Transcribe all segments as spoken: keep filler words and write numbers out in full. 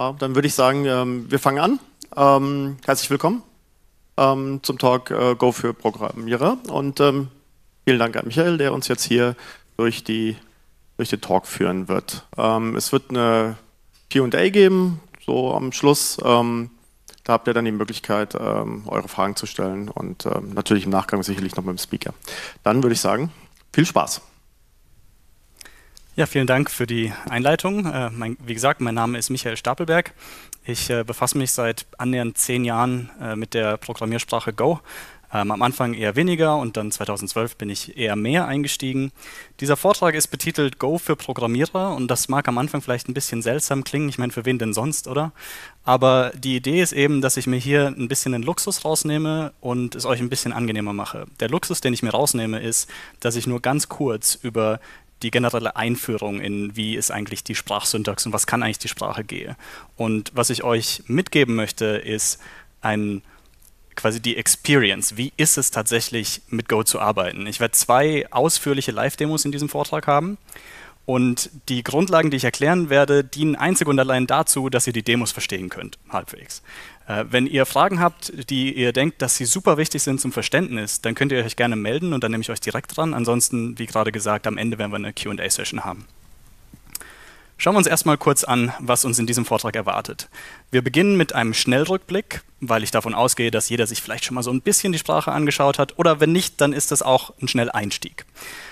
Ja, dann würde ich sagen, ähm, wir fangen an. Ähm, herzlich willkommen ähm, zum Talk äh, Go für Programmierer und ähm, vielen Dank an Michael, der uns jetzt hier durch, die, durch den Talk führen wird. Ähm, es wird eine Q und A geben, so am Schluss. Ähm, da habt ihr dann die Möglichkeit, ähm, eure Fragen zu stellen und ähm, natürlich im Nachgang sicherlich noch mit dem Speaker. Dann würde ich sagen, viel Spaß. Ja, vielen Dank für die Einleitung. Äh, mein, wie gesagt, mein Name ist Michael Stapelberg. Ich äh, befasse mich seit annähernd zehn Jahren äh, mit der Programmiersprache Go. Ähm, am Anfang eher weniger und dann zweitausendzwölf bin ich eher mehr eingestiegen. Dieser Vortrag ist betitelt Go für Programmierer und das mag am Anfang vielleicht ein bisschen seltsam klingen. Ich meine, für wen denn sonst, oder? Aber die Idee ist eben, dass ich mir hier ein bisschen den Luxus rausnehme und es euch ein bisschen angenehmer mache. Der Luxus, den ich mir rausnehme, ist, dass ich nur ganz kurz über die generelle Einführung in, wie ist eigentlich die Sprachsyntax und was kann eigentlich die Sprache gehe. Und was ich euch mitgeben möchte, ist ein, quasi die Experience. Wie ist es tatsächlich, mit Go zu arbeiten? Ich werde zwei ausführliche Live-Demos in diesem Vortrag haben. Und die Grundlagen, die ich erklären werde, dienen einzig und allein dazu, dass ihr die Demos verstehen könnt, halbwegs. Äh, wenn ihr Fragen habt, die ihr denkt, dass sie super wichtig sind zum Verständnis, dann könnt ihr euch gerne melden und dann nehme ich euch direkt dran. Ansonsten, wie gerade gesagt, am Ende werden wir eine Q und A-Session haben. Schauen wir uns erstmal kurz an, was uns in diesem Vortrag erwartet. Wir beginnen mit einem Schnellrückblick, weil ich davon ausgehe, dass jeder sich vielleicht schon mal so ein bisschen die Sprache angeschaut hat. Oder wenn nicht, dann ist das auch ein Schnelleinstieg.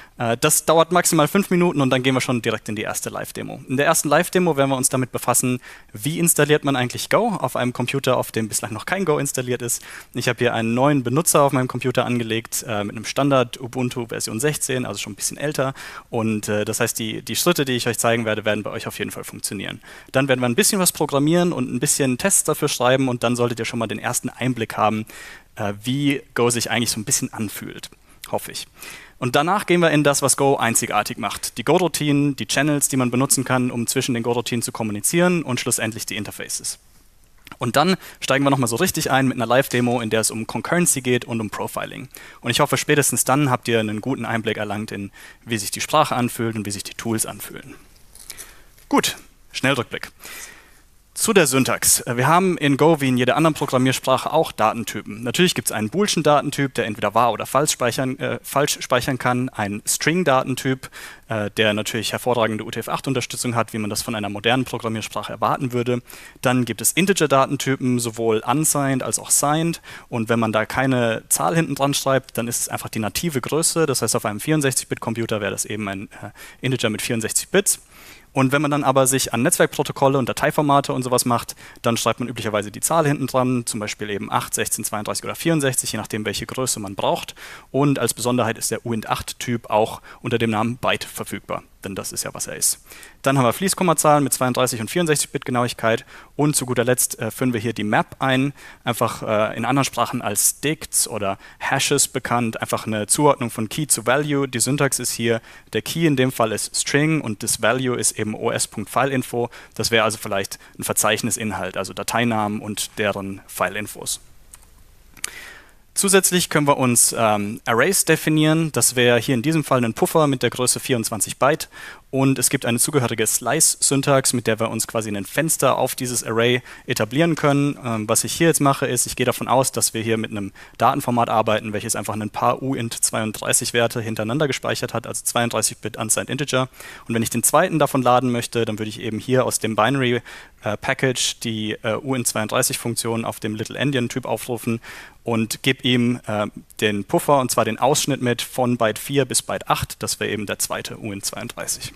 Das dauert maximal fünf Minuten und dann gehen wir schon direkt in die erste Live-Demo. In der ersten Live-Demo werden wir uns damit befassen, wie installiert man eigentlich Go auf einem Computer, auf dem bislang noch kein Go installiert ist. Ich habe hier einen neuen Benutzer auf meinem Computer angelegt, äh, mit einem Standard Ubuntu Version sechzehn, also schon ein bisschen älter. Und äh, das heißt, die, die Schritte, die ich euch zeigen werde, werden bei euch auf jeden Fall funktionieren. Dann werden wir ein bisschen was programmieren und ein bisschen Tests dafür schreiben und dann solltet ihr schon mal den ersten Einblick haben, äh, wie Go sich eigentlich so ein bisschen anfühlt. Hoffe ich. Und danach gehen wir in das, was Go einzigartig macht. Die Go-Routinen, die Channels, die man benutzen kann, um zwischen den Go-Routinen zu kommunizieren und schlussendlich die Interfaces. Und dann steigen wir nochmal so richtig ein mit einer Live-Demo, in der es um Concurrency geht und um Profiling. Und ich hoffe, spätestens dann habt ihr einen guten Einblick erlangt in, wie sich die Sprache anfühlt und wie sich die Tools anfühlen. Gut, Schnellrückblick. Zu der Syntax. Wir haben in Go wie in jeder anderen Programmiersprache auch Datentypen. Natürlich gibt es einen boolschen Datentyp, der entweder wahr oder falsch speichern, äh, falsch speichern kann, einen String-Datentyp, äh, der natürlich hervorragende U T F acht Unterstützung hat, wie man das von einer modernen Programmiersprache erwarten würde. Dann gibt es Integer-Datentypen, sowohl unsigned als auch signed. Und wenn man da keine Zahl hinten dran schreibt, dann ist es einfach die native Größe. Das heißt, auf einem vierundsechzig Bit Computer wäre das eben ein äh, Integer mit vierundsechzig Bits. Und wenn man dann aber sich an Netzwerkprotokolle und Dateiformate und sowas macht, dann schreibt man üblicherweise die Zahl hinten dran, zum Beispiel eben acht, sechzehn, zweiunddreißig oder vierundsechzig, je nachdem, welche Größe man braucht. Und als Besonderheit ist der U Int acht Typ auch unter dem Namen Byte verfügbar, denn das ist ja, was er ist. Dann haben wir Fließkommazahlen mit zweiunddreißig und vierundsechzig Bit Genauigkeit und zu guter Letzt äh, führen wir hier die Map ein, einfach äh, in anderen Sprachen als Dicts oder Hashes bekannt, einfach eine Zuordnung von Key zu Value. Die Syntax ist hier, der Key in dem Fall ist String und das Value ist eben os.fileinfo. Das wäre also vielleicht ein Verzeichnisinhalt, also Dateinamen und deren Fileinfos. Zusätzlich können wir uns ähm, Arrays definieren. Das wäre hier in diesem Fall ein Puffer mit der Größe vierundzwanzig Byte. Und es gibt eine zugehörige Slice-Syntax, mit der wir uns quasi ein Fenster auf dieses Array etablieren können. Ähm, was ich hier jetzt mache, ist, ich gehe davon aus, dass wir hier mit einem Datenformat arbeiten, welches einfach ein paar U Int zweiunddreißig Werte hintereinander gespeichert hat, also zweiunddreißig Bit unsigned Integer. Und wenn ich den zweiten davon laden möchte, dann würde ich eben hier aus dem Binary äh, Package die äh, U Int zweiunddreißig Funktion auf dem Little Endian Typ aufrufen und gebe ihm äh, den Puffer, und zwar den Ausschnitt mit von Byte vier bis Byte acht. Das wäre eben der zweite U Int zweiunddreißig.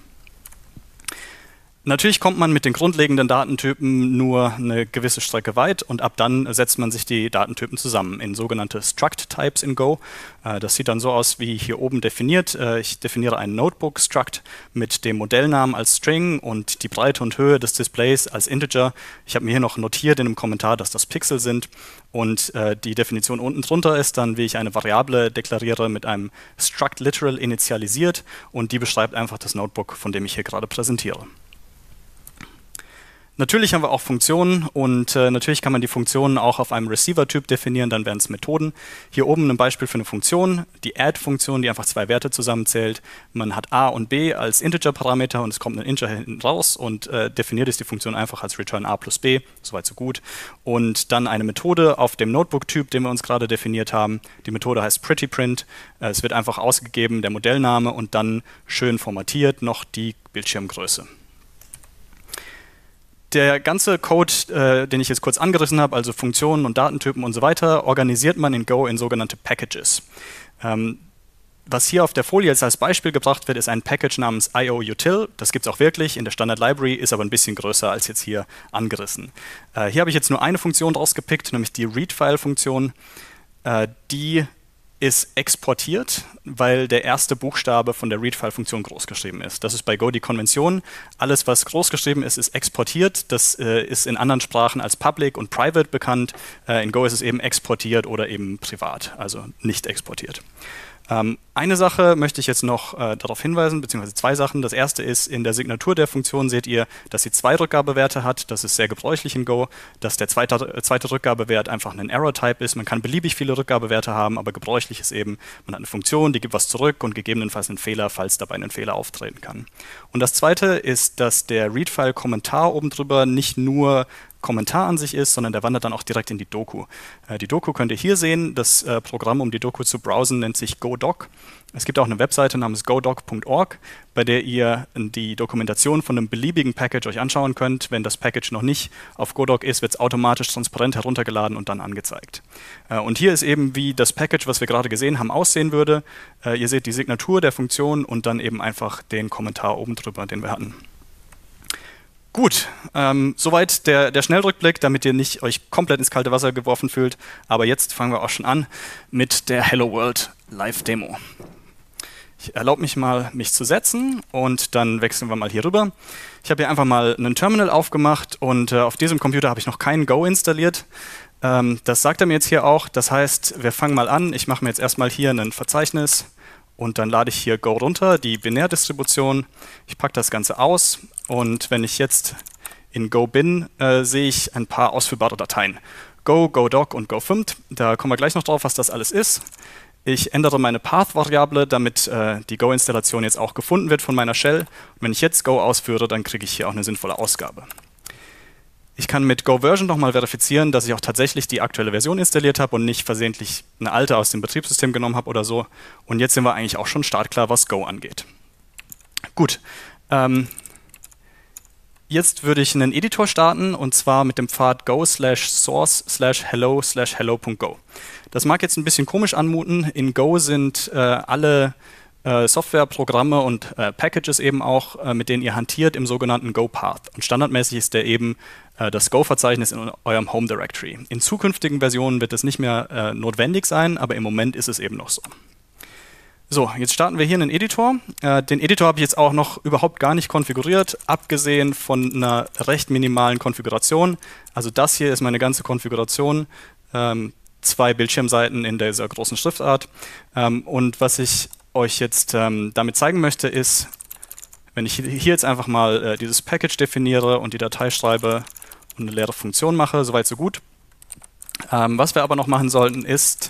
Natürlich kommt man mit den grundlegenden Datentypen nur eine gewisse Strecke weit und ab dann setzt man sich die Datentypen zusammen in sogenannte Struct-Types in Go. Das sieht dann so aus wie hier oben definiert. Ich definiere einen Notebook-Struct mit dem Modellnamen als String und die Breite und Höhe des Displays als Integer. Ich habe mir hier noch notiert in einem Kommentar, dass das Pixel sind. Und die Definition unten drunter ist dann, wie ich eine Variable deklariere mit einem Struct Literal initialisiert und die beschreibt einfach das Notebook, von dem ich hier gerade präsentiere. Natürlich haben wir auch Funktionen und äh, natürlich kann man die Funktionen auch auf einem Receiver-Typ definieren, dann wären es Methoden. Hier oben ein Beispiel für eine Funktion, die Add-Funktion, die einfach zwei Werte zusammenzählt. Man hat a und b als Integer-Parameter und es kommt ein Integer hinten raus und äh, definiert ist die Funktion einfach als return a plus b, soweit so gut. Und dann eine Methode auf dem Notebook-Typ, den wir uns gerade definiert haben. Die Methode heißt prettyprint. Äh, es wird einfach ausgegeben, der Modellname und dann schön formatiert noch die Bildschirmgröße. Der ganze Code, äh, den ich jetzt kurz angerissen habe, also Funktionen und Datentypen und so weiter, organisiert man in Go in sogenannte Packages. Ähm, was hier auf der Folie jetzt als Beispiel gebracht wird, ist ein Package namens I O util. Das gibt es auch wirklich in der Standard Library, ist aber ein bisschen größer als jetzt hier angerissen. Äh, hier habe ich jetzt nur eine Funktion rausgepickt, nämlich die Readfile-Funktion. Äh, die ist exportiert, weil der erste Buchstabe von der Readfile-Funktion großgeschrieben ist. Das ist bei Go die Konvention. Alles, was großgeschrieben ist, ist exportiert. Das äh, ist in anderen Sprachen als Public und Private bekannt. Äh, in Go ist es eben exportiert oder eben privat, also nicht exportiert. Ähm, eine Sache möchte ich jetzt noch äh, darauf hinweisen, beziehungsweise zwei Sachen. Das erste ist, in der Signatur der Funktion seht ihr, dass sie zwei Rückgabewerte hat. Das ist sehr gebräuchlich in Go, dass der zweite, äh, zweite Rückgabewert einfach ein Error-Type ist. Man kann beliebig viele Rückgabewerte haben, aber gebräuchlich ist eben, man hat eine Funktion, die gibt was zurück und gegebenenfalls einen Fehler, falls dabei ein Fehler auftreten kann. Und das zweite ist, dass der Readfile-Kommentar oben drüber nicht nur Kommentar an sich ist, sondern der wandert dann auch direkt in die Doku. Äh, die Doku könnt ihr hier sehen. Das äh, Programm, um die Doku zu browsen, nennt sich GoDoc. Es gibt auch eine Webseite namens godoc punkt org, bei der ihr die Dokumentation von einem beliebigen Package euch anschauen könnt. Wenn das Package noch nicht auf GoDoc ist, wird es automatisch transparent heruntergeladen und dann angezeigt. Äh, und hier ist eben, wie das Package, was wir gerade gesehen haben, aussehen würde. Äh, ihr seht die Signatur der Funktion und dann eben einfach den Kommentar oben drüber, den wir hatten. Gut, ähm, soweit der, der Schnellrückblick, damit ihr nicht euch komplett ins kalte Wasser geworfen fühlt. Aber jetzt fangen wir auch schon an mit der Hello World Live-Demo. Ich erlaube mich mal, mich zu setzen und dann wechseln wir mal hier rüber. Ich habe hier einfach mal einen Terminal aufgemacht und äh, auf diesem Computer habe ich noch kein Go installiert. Ähm, das sagt er mir jetzt hier auch. Das heißt, wir fangen mal an. Ich mache mir jetzt erstmal hier ein Verzeichnis. Und dann lade ich hier Go runter, die Binärdistribution. Ich packe das Ganze aus und wenn ich jetzt in Go bin, äh, sehe ich ein paar ausführbare Dateien. Go, GoDoc und GoFimt. Da kommen wir gleich noch drauf, was das alles ist. Ich ändere meine Path-Variable, damit äh, die Go-Installation jetzt auch gefunden wird von meiner Shell. Und wenn ich jetzt Go ausführe, dann kriege ich hier auch eine sinnvolle Ausgabe. Ich kann mit GoVersion nochmal verifizieren, dass ich auch tatsächlich die aktuelle Version installiert habe und nicht versehentlich eine alte aus dem Betriebssystem genommen habe oder so. Und jetzt sind wir eigentlich auch schon startklar, was Go angeht. Gut, ähm, jetzt würde ich einen Editor starten und zwar mit dem Pfad go slash source slash hello slash hello.go. Das mag jetzt ein bisschen komisch anmuten. In Go sind äh, alle äh, Softwareprogramme und äh, Packages eben auch, äh, mit denen ihr hantiert, im sogenannten Go-Path. Und standardmäßig ist der eben äh, das Go-Verzeichnis in eurem Home Directory. In zukünftigen Versionen wird das nicht mehr äh, notwendig sein, aber im Moment ist es eben noch so. So, jetzt starten wir hier einen Editor. Äh, den Editor habe ich jetzt auch noch überhaupt gar nicht konfiguriert, abgesehen von einer recht minimalen Konfiguration. Also das hier ist meine ganze Konfiguration. Ähm, zwei Bildschirmseiten in dieser großen Schriftart. Ähm, und was ich euch jetzt ähm, damit zeigen möchte, ist, wenn ich hier jetzt einfach mal äh, dieses Package definiere und die Datei schreibe und eine leere Funktion mache, soweit so gut. Ähm, was wir aber noch machen sollten, ist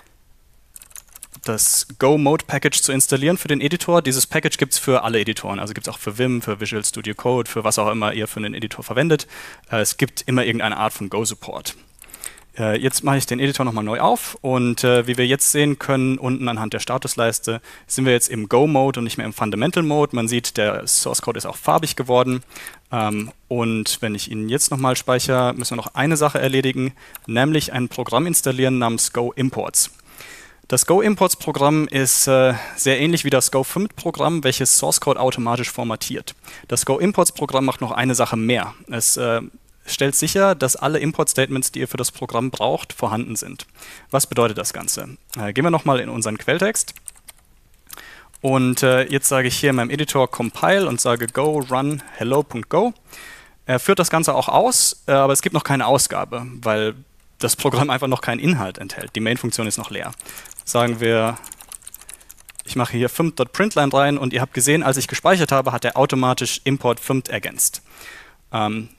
das Go-Mode-Package zu installieren für den Editor. Dieses Package gibt es für alle Editoren, also gibt es auch für Vim, für Visual Studio Code, für was auch immer ihr für einen Editor verwendet. Äh, es gibt immer irgendeine Art von Go-Support. Äh, jetzt mache ich den Editor nochmal neu auf und äh, wie wir jetzt sehen können, unten anhand der Statusleiste, sind wir jetzt im Go-Mode und nicht mehr im Fundamental-Mode. Man sieht, der Source-Code ist auch farbig geworden. Ähm, und wenn ich ihn jetzt nochmal speichere, müssen wir noch eine Sache erledigen, nämlich ein Programm installieren namens Go-Imports. Das Go-Imports-Programm ist äh, sehr ähnlich wie das GoFimt-Programm, welches Source-Code automatisch formatiert. Das Go-Imports-Programm macht noch eine Sache mehr. Es äh, stellt sicher, dass alle Import-Statements, die ihr für das Programm braucht, vorhanden sind. Was bedeutet das Ganze? Äh, gehen wir nochmal in unseren Quelltext. Und äh, jetzt sage ich hier in meinem Editor compile und sage go run hello.go. Er führt das Ganze auch aus, äh, aber es gibt noch keine Ausgabe, weil das Programm einfach noch keinen Inhalt enthält. Die Main-Funktion ist noch leer. Sagen wir, ich mache hier fimt.println rein und ihr habt gesehen, als ich gespeichert habe, hat er automatisch import fimt ergänzt. Ähm,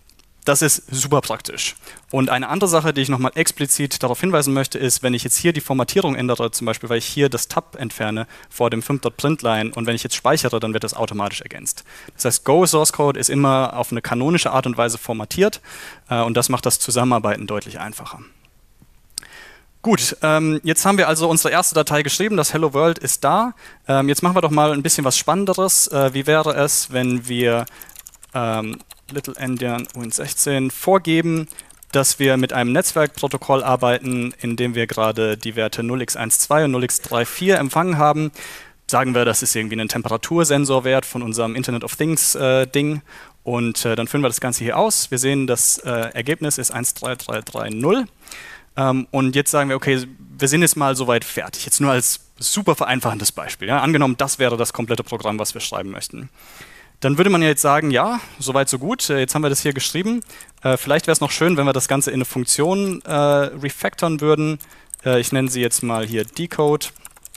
Das ist super praktisch. Und eine andere Sache, die ich nochmal explizit darauf hinweisen möchte, ist, wenn ich jetzt hier die Formatierung ändere, zum Beispiel, weil ich hier das Tab entferne vor dem fünf.println und wenn ich jetzt speichere, dann wird das automatisch ergänzt. Das heißt, Go Source Code ist immer auf eine kanonische Art und Weise formatiert äh, und das macht das Zusammenarbeiten deutlich einfacher. Gut, ähm, jetzt haben wir also unsere erste Datei geschrieben, das Hello World ist da. Ähm, jetzt machen wir doch mal ein bisschen was Spannenderes. Äh, wie wäre es, wenn wir ähm, Little Endian U N sechzehn vorgeben, dass wir mit einem Netzwerkprotokoll arbeiten, in dem wir gerade die Werte null x zwölf und null x vierunddreißig empfangen haben. Sagen wir, das ist irgendwie ein Temperatursensorwert von unserem Internet of Things äh, Ding und äh, dann führen wir das Ganze hier aus. Wir sehen, das äh, Ergebnis ist eins drei drei drei null ähm, und jetzt sagen wir, okay, wir sind jetzt mal soweit fertig. Jetzt nur als super vereinfachendes Beispiel. Ja? Angenommen, das wäre das komplette Programm, was wir schreiben möchten. Dann würde man ja jetzt sagen, ja, soweit so gut, jetzt haben wir das hier geschrieben. Äh, vielleicht wäre es noch schön, wenn wir das Ganze in eine Funktion äh, refactoren würden. Äh, ich nenne sie jetzt mal hier Decode.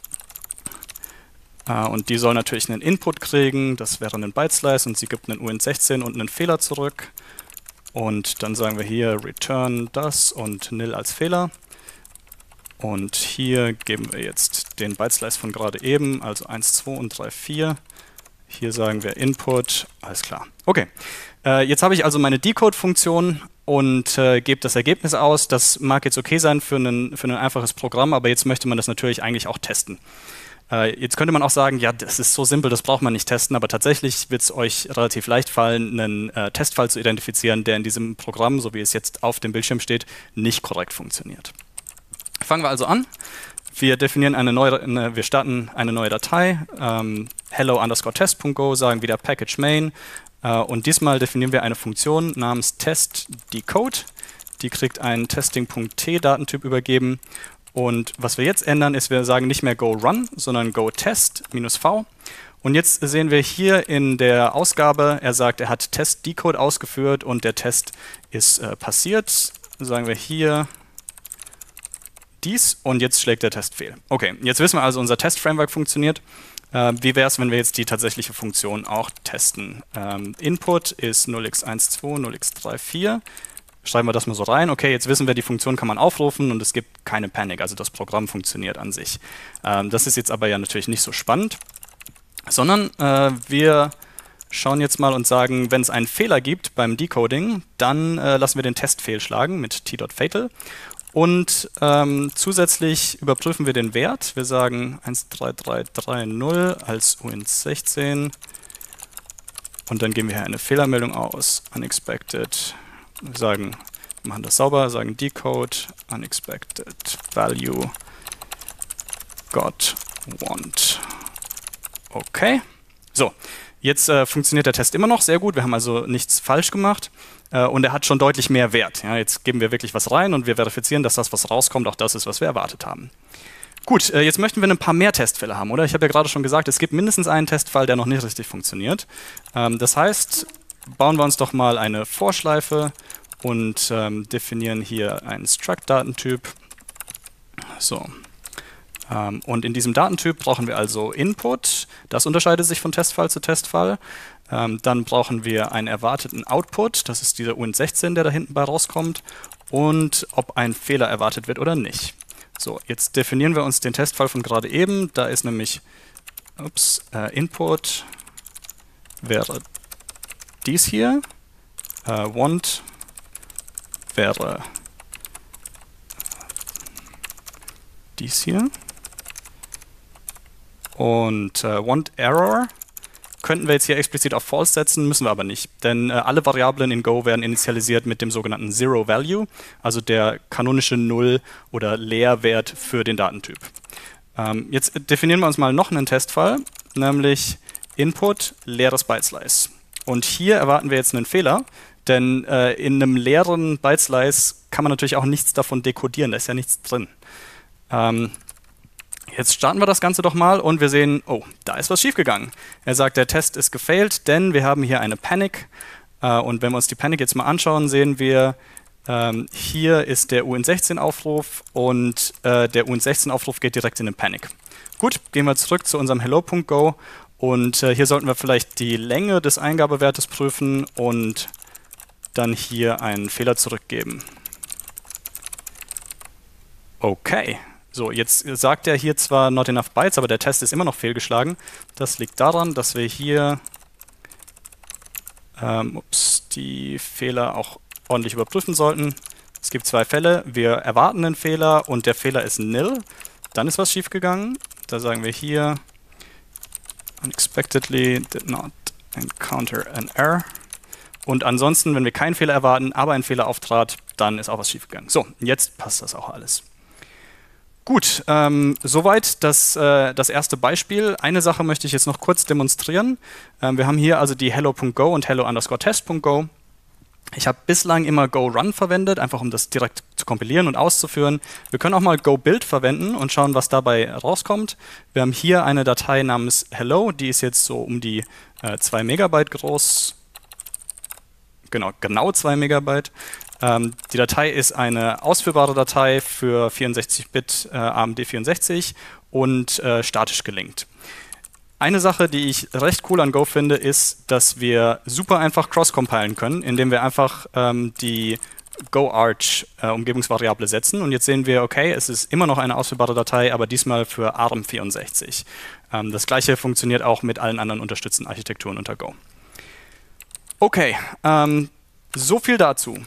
Äh, und die soll natürlich einen Input kriegen, das wäre ein Byte-Slice und sie gibt einen U N sechzehn und einen Fehler zurück. Und dann sagen wir hier return das und nil als Fehler. Und hier geben wir jetzt den Byte-Slice von gerade eben, also eins, zwei und drei, vier. Hier sagen wir Input, alles klar. Okay, äh, jetzt habe ich also meine Decode-Funktion und äh, gebe das Ergebnis aus. Das mag jetzt okay sein für, einen, für ein einfaches Programm, aber jetzt möchte man das natürlich eigentlich auch testen. Äh, jetzt könnte man auch sagen, ja, das ist so simpel, das braucht man nicht testen, aber tatsächlich wird es euch relativ leicht fallen, einen äh, Testfall zu identifizieren, der in diesem Programm, so wie es jetzt auf dem Bildschirm steht, nicht korrekt funktioniert. Fangen wir also an. Wir definieren eine neue, eine, wir starten eine neue Datei, ähm, hello underscore test.go, sagen wieder package main äh, und diesmal definieren wir eine Funktion namens test decode. Die kriegt einen testing.t Datentyp übergeben und was wir jetzt ändern ist, wir sagen nicht mehr go run, sondern go test minus v. Und jetzt sehen wir hier in der Ausgabe, er sagt, er hat test decode ausgeführt und der Test ist äh, passiert. Sagen wir hier dies und jetzt schlägt der Test fehl. Okay, jetzt wissen wir also, unser Test-Framework funktioniert. Äh, wie wäre es, wenn wir jetzt die tatsächliche Funktion auch testen? Ähm, Input ist null x zwölf, null x vierunddreißig. Schreiben wir das mal so rein. Okay, jetzt wissen wir, die Funktion kann man aufrufen und es gibt keine Panik, also das Programm funktioniert an sich. Ähm, das ist jetzt aber ja natürlich nicht so spannend, sondern äh, wir schauen jetzt mal und sagen, wenn es einen Fehler gibt beim Decoding, dann äh, lassen wir den Test fehlschlagen mit t.fatal. Und ähm, zusätzlich überprüfen wir den Wert. Wir sagen eins drei drei drei null als U N sechzehn und dann geben wir hier eine Fehlermeldung aus, unexpected. Wir sagen, wir machen das sauber, sagen decode, unexpected value, got want. Okay, so, jetzt äh, funktioniert der Test immer noch sehr gut. Wir haben also nichts falsch gemacht. Und er hat schon deutlich mehr Wert. Ja, jetzt geben wir wirklich was rein und wir verifizieren, dass das, was rauskommt, auch das ist, was wir erwartet haben. Gut, äh, jetzt möchten wir ein paar mehr Testfälle haben, oder? Ich habe ja gerade schon gesagt, es gibt mindestens einen Testfall, der noch nicht richtig funktioniert. Ähm, das heißt, bauen wir uns doch mal eine Vorschleife und ähm, definieren hier einen Struct-Datentyp. So. Ähm, und in diesem Datentyp brauchen wir also Input. Das unterscheidet sich von Testfall zu Testfall. Ähm, dann brauchen wir einen erwarteten Output, das ist dieser U N sechzehn, der da hinten bei rauskommt, und ob ein Fehler erwartet wird oder nicht. So, jetzt definieren wir uns den Testfall von gerade eben. Da ist nämlich ups, äh, Input wäre dies hier, äh, want wäre dies hier und äh, want error könnten wir jetzt hier explizit auf false setzen, müssen wir aber nicht, denn äh, alle Variablen in Go werden initialisiert mit dem sogenannten Zero Value, also der kanonische Null- oder Leerwert für den Datentyp. Ähm, jetzt definieren wir uns mal noch einen Testfall, nämlich Input leeres Byte-Slice. Und hier erwarten wir jetzt einen Fehler, denn äh, in einem leeren Byte-Slice kann man natürlich auch nichts davon dekodieren, da ist ja nichts drin. Ähm, Jetzt starten wir das Ganze doch mal und wir sehen, oh, da ist was schiefgegangen. Er sagt, der Test ist gefailt, denn wir haben hier eine Panic. Äh, und wenn wir uns die Panic jetzt mal anschauen, sehen wir, ähm, hier ist der U N sechzehn Aufruf und äh, der U N sechzehn Aufruf geht direkt in den Panic. Gut, gehen wir zurück zu unserem hello.go und äh, hier sollten wir vielleicht die Länge des Eingabewertes prüfen und dann hier einen Fehler zurückgeben. Okay, so jetzt sagt er hier zwar not enough bytes, aber der Test ist immer noch fehlgeschlagen. Das liegt daran, dass wir hier ähm, ups, die Fehler auch ordentlich überprüfen sollten. Es gibt zwei Fälle, wir erwarten einen Fehler und der Fehler ist nil. Dann ist was schiefgegangen. Da sagen wir hier unexpectedly did not encounter an error. Und ansonsten, wenn wir keinen Fehler erwarten, aber ein Fehler auftrat, dann ist auch was schiefgegangen. So, jetzt passt das auch alles. Gut, ähm, soweit das, äh, das erste Beispiel. Eine Sache möchte ich jetzt noch kurz demonstrieren. Ähm, wir haben hier also die hello.go und hello underscore test.go. Ich habe bislang immer go-run verwendet, einfach um das direkt zu kompilieren und auszuführen. Wir können auch mal go-build verwenden und schauen, was dabei rauskommt. Wir haben hier eine Datei namens hello, die ist jetzt so um die äh, zwei Megabyte groß. Genau, genau zwei Megabyte. Ähm, die Datei ist eine ausführbare Datei für vierundsechzig Bit äh, A M D vierundsechzig und äh, statisch gelinkt. Eine Sache, die ich recht cool an Go finde, ist, dass wir super einfach cross-compilen können, indem wir einfach ähm, die GoArch-Umgebungsvariable äh, setzen. Und jetzt sehen wir, okay, es ist immer noch eine ausführbare Datei, aber diesmal für A R M vierundsechzig. Ähm, das gleiche funktioniert auch mit allen anderen unterstützten Architekturen unter Go. Okay, ähm, so viel dazu.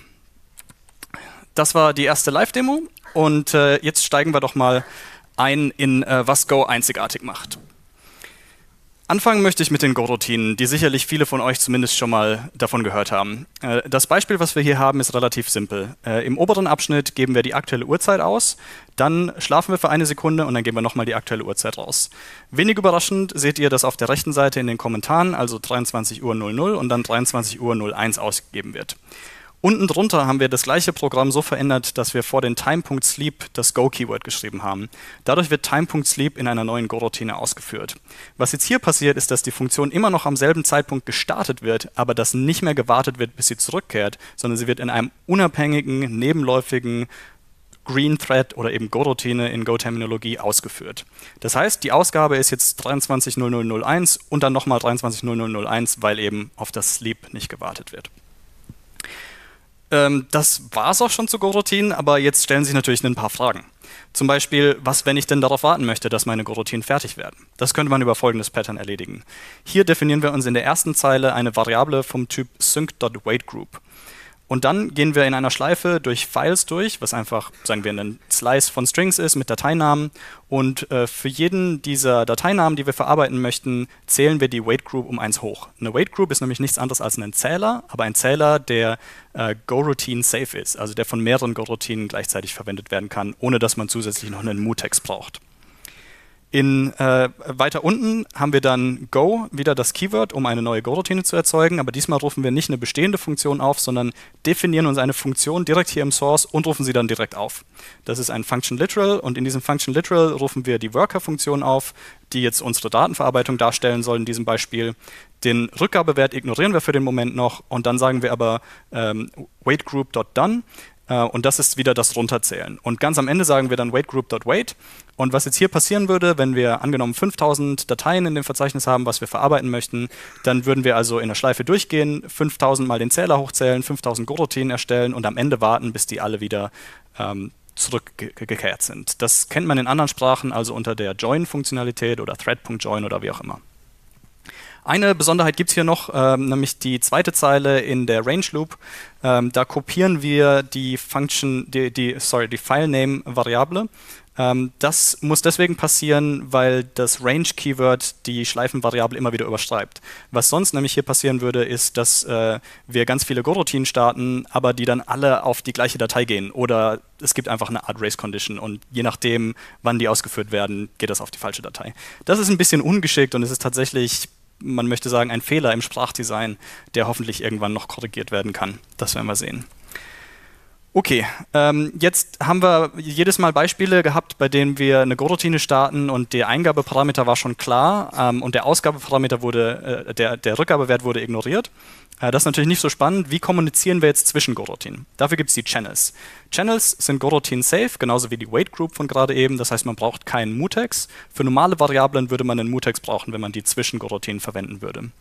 Das war die erste Live-Demo und äh, jetzt steigen wir doch mal ein in, äh, was Go einzigartig macht. Anfangen möchte ich mit den Go-Routinen, die sicherlich viele von euch zumindest schon mal davon gehört haben. Äh, das Beispiel, was wir hier haben, ist relativ simpel. Äh, Im oberen Abschnitt geben wir die aktuelle Uhrzeit aus, dann schlafen wir für eine Sekunde und dann geben wir nochmal die aktuelle Uhrzeit raus. Wenig überraschend seht ihr, dass auf der rechten Seite in den Kommentaren also dreiundzwanzig Uhr null null und dann dreiundzwanzig Uhr null eins ausgegeben wird. Unten drunter haben wir das gleiche Programm so verändert, dass wir vor den Time.sleep das Go-Keyword geschrieben haben. Dadurch wird Time.sleep in einer neuen Go-Routine ausgeführt. Was jetzt hier passiert, ist, dass die Funktion immer noch am selben Zeitpunkt gestartet wird, aber dass nicht mehr gewartet wird, bis sie zurückkehrt, sondern sie wird in einem unabhängigen, nebenläufigen Green Thread oder eben Go-Routine in Go-Terminologie ausgeführt. Das heißt, die Ausgabe ist jetzt dreiundzwanzig Uhr null null null eins und dann nochmal dreiundzwanzig Uhr null null null eins, weil eben auf das Sleep nicht gewartet wird. Das war es auch schon zu Go-Routinen, aber jetzt stellen sich natürlich ein paar Fragen. Zum Beispiel, was, wenn ich denn darauf warten möchte, dass meine Go-Routinen fertig werden? Das könnte man über folgendes Pattern erledigen. Hier definieren wir uns in der ersten Zeile eine Variable vom Typ sync.waitGroup. Und dann gehen wir in einer Schleife durch Files durch, was einfach, sagen wir, ein Slice von Strings ist mit Dateinamen. Und äh, für jeden dieser Dateinamen, die wir verarbeiten möchten, zählen wir die WaitGroup um eins hoch. Eine WaitGroup ist nämlich nichts anderes als ein Zähler, aber ein Zähler, der äh, Go-Routine safe ist, also der von mehreren Go-Routinen gleichzeitig verwendet werden kann, ohne dass man zusätzlich noch einen Mutex braucht. In, äh, weiter unten haben wir dann Go, wieder das Keyword, um eine neue Go-Routine zu erzeugen, aber diesmal rufen wir nicht eine bestehende Funktion auf, sondern definieren uns eine Funktion direkt hier im Source und rufen sie dann direkt auf. Das ist ein Function Literal und in diesem Function Literal rufen wir die Worker-Funktion auf, die jetzt unsere Datenverarbeitung darstellen soll in diesem Beispiel. Den Rückgabewert ignorieren wir für den Moment noch und dann sagen wir aber ähm, waitGroup.done. Und das ist wieder das Runterzählen. Und ganz am Ende sagen wir dann waitGroup.wait. Und was jetzt hier passieren würde, wenn wir angenommen fünftausend Dateien in dem Verzeichnis haben, was wir verarbeiten möchten, dann würden wir also in der Schleife durchgehen, fünftausend mal den Zähler hochzählen, fünftausend Go-Routinen erstellen und am Ende warten, bis die alle wieder ähm, zurückgekehrt sind. Das kennt man in anderen Sprachen, also unter der Join-Funktionalität oder Thread.join oder wie auch immer. Eine Besonderheit gibt es hier noch, ähm, nämlich die zweite Zeile in der Range Loop. Ähm, da kopieren wir die Function, die, die, sorry, die Filename-Variable. Ähm, das muss deswegen passieren, weil das Range-Keyword die Schleifenvariable immer wieder überschreibt. Was sonst nämlich hier passieren würde, ist, dass äh, wir ganz viele Go-Routinen starten, aber die dann alle auf die gleiche Datei gehen. Oder es gibt einfach eine Art Race-Condition und je nachdem, wann die ausgeführt werden, geht das auf die falsche Datei. Das ist ein bisschen ungeschickt und es ist tatsächlich, man möchte sagen, ein Fehler im Sprachdesign, der hoffentlich irgendwann noch korrigiert werden kann. Das werden wir sehen. Okay, ähm, jetzt haben wir jedes Mal Beispiele gehabt, bei denen wir eine Go-Routine starten und der Eingabeparameter war schon klar ähm, und der Ausgabeparameter wurde, äh, der, der Rückgabewert wurde ignoriert. Äh, das ist natürlich nicht so spannend. Wie kommunizieren wir jetzt zwischen Go-Routinen? Dafür gibt es die Channels. Channels sind Go-Routinen safe, genauso wie die WaitGroup von gerade eben. Das heißt, man braucht keinen Mutex. Für normale Variablen würde man einen Mutex brauchen, wenn man die zwischen Go-Routinen verwenden würde.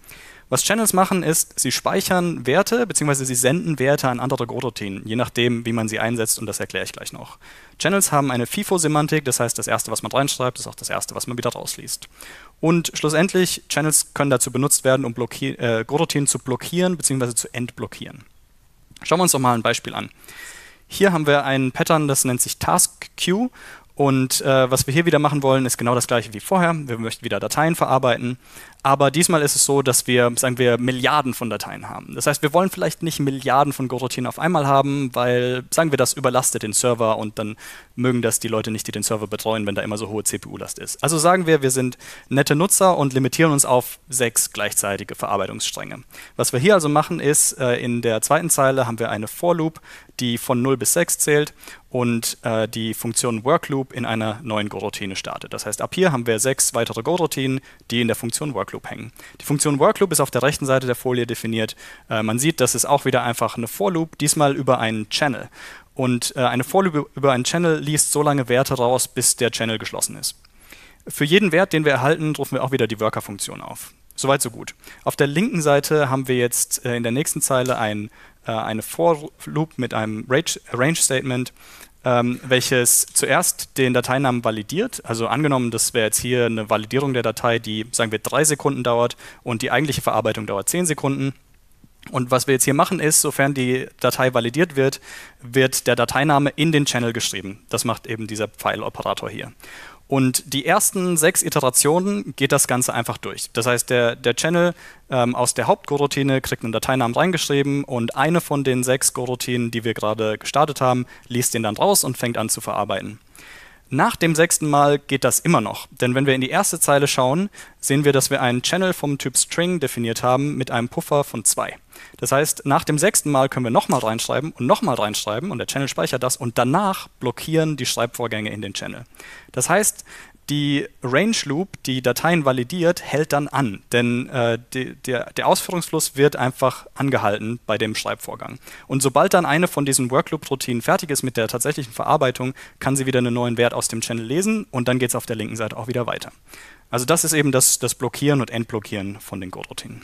Was Channels machen, ist, sie speichern Werte, beziehungsweise sie senden Werte an andere Coroutinen, je nachdem, wie man sie einsetzt, und das erkläre ich gleich noch. Channels haben eine FIFO-Semantik, das heißt, das Erste, was man reinschreibt, ist auch das Erste, was man wieder rausliest. Und schlussendlich, Channels können dazu benutzt werden, um äh, Coroutinen zu blockieren, beziehungsweise zu entblockieren. Schauen wir uns doch mal ein Beispiel an. Hier haben wir ein Pattern, das nennt sich Task Queue. Und äh, was wir hier wieder machen wollen, ist genau das gleiche wie vorher. Wir möchten wieder Dateien verarbeiten. Aber diesmal ist es so, dass wir, sagen wir, Milliarden von Dateien haben. Das heißt, wir wollen vielleicht nicht Milliarden von Coroutinen auf einmal haben, weil, sagen wir, das überlastet den Server und dann mögen das die Leute nicht, die den Server betreuen, wenn da immer so hohe C P U-Last ist. Also sagen wir, wir sind nette Nutzer und limitieren uns auf sechs gleichzeitige Verarbeitungsstränge. Was wir hier also machen ist, äh, in der zweiten Zeile haben wir eine For-Loop, die von null bis sechs zählt und äh, die Funktion WorkLoop in einer neuen Coroutine startet. Das heißt, ab hier haben wir sechs weitere Coroutinen, die in der Funktion WorkLoop hängen. Die Funktion WorkLoop ist auf der rechten Seite der Folie definiert. Äh, man sieht, das ist auch wieder einfach eine For-Loop, diesmal über einen Channel. Und äh, eine For-Loop über einen Channel liest so lange Werte raus, bis der Channel geschlossen ist. Für jeden Wert, den wir erhalten, rufen wir auch wieder die Worker-Funktion auf. Soweit, so gut. Auf der linken Seite haben wir jetzt äh, in der nächsten Zeile ein, äh, eine For-Loop mit einem Range-Statement, ähm, welches zuerst den Dateinamen validiert. Also angenommen, das wäre jetzt hier eine Validierung der Datei, die, sagen wir, drei Sekunden dauert und die eigentliche Verarbeitung dauert zehn Sekunden. Und was wir jetzt hier machen ist, sofern die Datei validiert wird, wird der Dateiname in den Channel geschrieben. Das macht eben dieser File-Operator hier. Und die ersten sechs Iterationen geht das Ganze einfach durch. Das heißt, der, der Channel ähm, aus der Hauptcoroutine kriegt einen Dateinamen reingeschrieben und eine von den sechs Coroutinen, die wir gerade gestartet haben, liest den dann raus und fängt an zu verarbeiten. Nach dem sechsten Mal geht das immer noch, denn wenn wir in die erste Zeile schauen, sehen wir, dass wir einen Channel vom Typ String definiert haben mit einem Puffer von zwei. Das heißt, nach dem sechsten Mal können wir nochmal reinschreiben und nochmal reinschreiben und der Channel speichert das und danach blockieren die Schreibvorgänge in den Channel. Das heißt, die Range Loop, die Dateien validiert, hält dann an, denn äh, die, der, der Ausführungsfluss wird einfach angehalten bei dem Schreibvorgang. Und sobald dann eine von diesen Workloop-Routinen fertig ist mit der tatsächlichen Verarbeitung, kann sie wieder einen neuen Wert aus dem Channel lesen und dann geht es auf der linken Seite auch wieder weiter. Also das ist eben das, das Blockieren und Entblockieren von den Go-Routinen.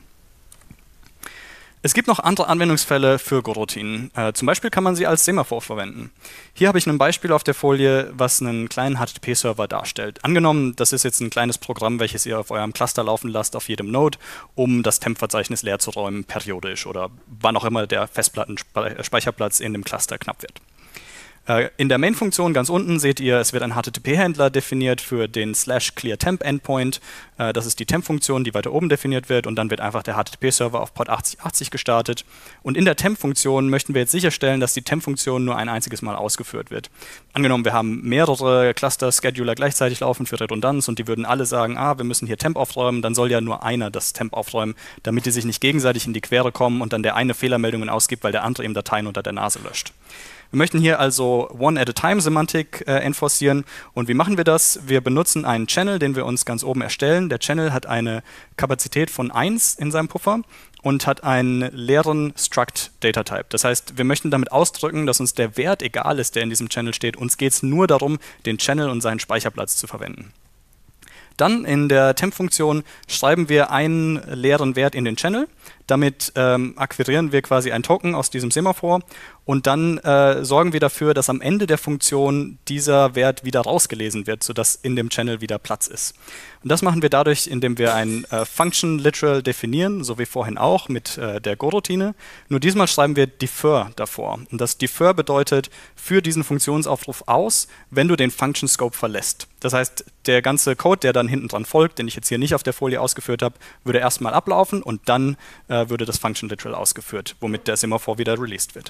Es gibt noch andere Anwendungsfälle für Go-Routinen. Äh, zum Beispiel kann man sie als Semaphor verwenden. Hier habe ich ein Beispiel auf der Folie, was einen kleinen H T T P-Server darstellt. Angenommen, das ist jetzt ein kleines Programm, welches ihr auf eurem Cluster laufen lasst, auf jedem Node, um das Temp-Verzeichnis leer zu räumen, periodisch oder wann auch immer der Festplattenspeicherplatz in dem Cluster knapp wird. In der Main-Funktion ganz unten seht ihr, es wird ein H T T P-Händler definiert für den slash clear temp Endpoint. Das ist die Temp-Funktion, die weiter oben definiert wird und dann wird einfach der H T T P-Server auf Port achtzig achtzig gestartet. Und in der Temp-Funktion möchten wir jetzt sicherstellen, dass die Temp-Funktion nur ein einziges Mal ausgeführt wird. Angenommen, wir haben mehrere Cluster-Scheduler gleichzeitig laufen für Redundanz und die würden alle sagen, ah, wir müssen hier Temp aufräumen, dann soll ja nur einer das Temp aufräumen, damit die sich nicht gegenseitig in die Quere kommen und dann der eine Fehlermeldungen ausgibt, weil der andere eben Dateien unter der Nase löscht. Wir möchten hier also One-at-a-Time-Semantik äh, enforcieren. Und wie machen wir das? Wir benutzen einen Channel, den wir uns ganz oben erstellen. Der Channel hat eine Kapazität von eins in seinem Puffer und hat einen leeren Struct-Data-Type. Das heißt, wir möchten damit ausdrücken, dass uns der Wert egal ist, der in diesem Channel steht. Uns geht es nur darum, den Channel und seinen Speicherplatz zu verwenden. Dann in der Temp-Funktion schreiben wir einen leeren Wert in den Channel. Damit ähm, akquirieren wir quasi ein Token aus diesem Semaphor und dann äh, sorgen wir dafür, dass am Ende der Funktion dieser Wert wieder rausgelesen wird, sodass in dem Channel wieder Platz ist. Und das machen wir dadurch, indem wir ein äh, Function Literal definieren, so wie vorhin auch mit äh, der Go-Routine. Nur diesmal schreiben wir Defer davor. Und das Defer bedeutet, für diesen Funktionsaufruf aus, wenn du den Function Scope verlässt. Das heißt, der ganze Code, der dann hinten dran folgt, den ich jetzt hier nicht auf der Folie ausgeführt habe, würde erstmal ablaufen und dann äh, würde das Function Literal ausgeführt, womit der Semaphor wieder released wird.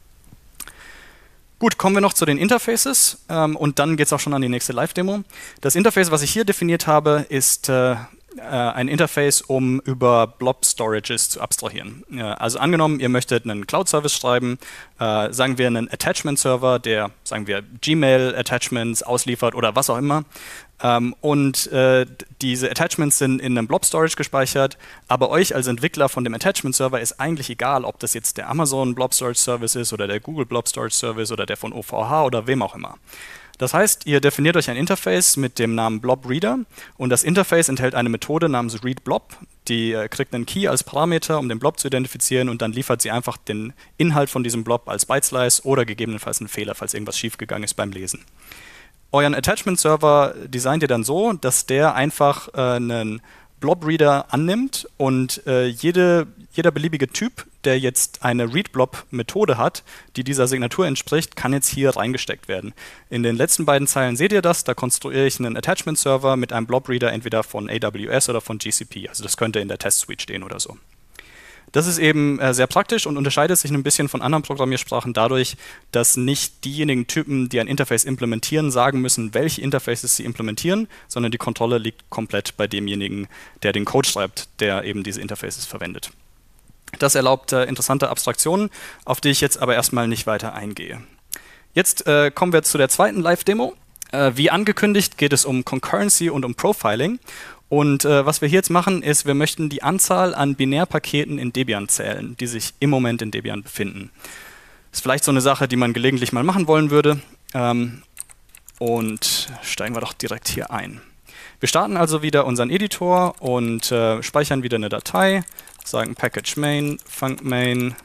Gut, kommen wir noch zu den Interfaces ähm, und dann geht es auch schon an die nächste Live-Demo. Das Interface, was ich hier definiert habe, ist äh, ein Interface, um über Blob-Storages zu abstrahieren. Ja, also angenommen, ihr möchtet einen Cloud-Service schreiben, äh, sagen wir einen Attachment-Server, der, sagen wir, Gmail-Attachments ausliefert oder was auch immer. Ähm, und äh, diese Attachments sind in einem Blob-Storage gespeichert, aber euch als Entwickler von dem Attachment-Server ist eigentlich egal, ob das jetzt der Amazon Blob-Storage-Service ist oder der Google Blob-Storage-Service oder der von O V H oder wem auch immer. Das heißt, ihr definiert euch ein Interface mit dem Namen BlobReader und das Interface enthält eine Methode namens ReadBlob, die äh, kriegt einen Key als Parameter, um den Blob zu identifizieren, und dann liefert sie einfach den Inhalt von diesem Blob als Byte-Slice oder gegebenenfalls einen Fehler, falls irgendwas schiefgegangen ist beim Lesen. Euren Attachment-Server designt ihr dann so, dass der einfach äh, einen Blob-Reader annimmt und äh, jede, jeder beliebige Typ, der jetzt eine Read-Blob-Methode hat, die dieser Signatur entspricht, kann jetzt hier reingesteckt werden. In den letzten beiden Zeilen seht ihr das, da konstruiere ich einen Attachment-Server mit einem Blob-Reader entweder von A W S oder von G C P. Also das könnte in der Test-Suite stehen oder so. Das ist eben äh, sehr praktisch und unterscheidet sich ein bisschen von anderen Programmiersprachen dadurch, dass nicht diejenigen Typen, die ein Interface implementieren, sagen müssen, welche Interfaces sie implementieren, sondern die Kontrolle liegt komplett bei demjenigen, der den Code schreibt, der eben diese Interfaces verwendet. Das erlaubt äh, interessante Abstraktionen, auf die ich jetzt aber erstmal nicht weiter eingehe. Jetzt äh, kommen wir zu der zweiten Live-Demo. Äh, wie angekündigt geht es um Concurrency und um Profiling. Und äh, was wir hier jetzt machen, ist, wir möchten die Anzahl an Binärpaketen in Debian zählen, die sich im Moment in Debian befinden. Das ist vielleicht so eine Sache, die man gelegentlich mal machen wollen würde. Ähm, und steigen wir doch direkt hier ein. Wir starten also wieder unseren Editor und äh, speichern wieder eine Datei, sagen Package Main, Func Main,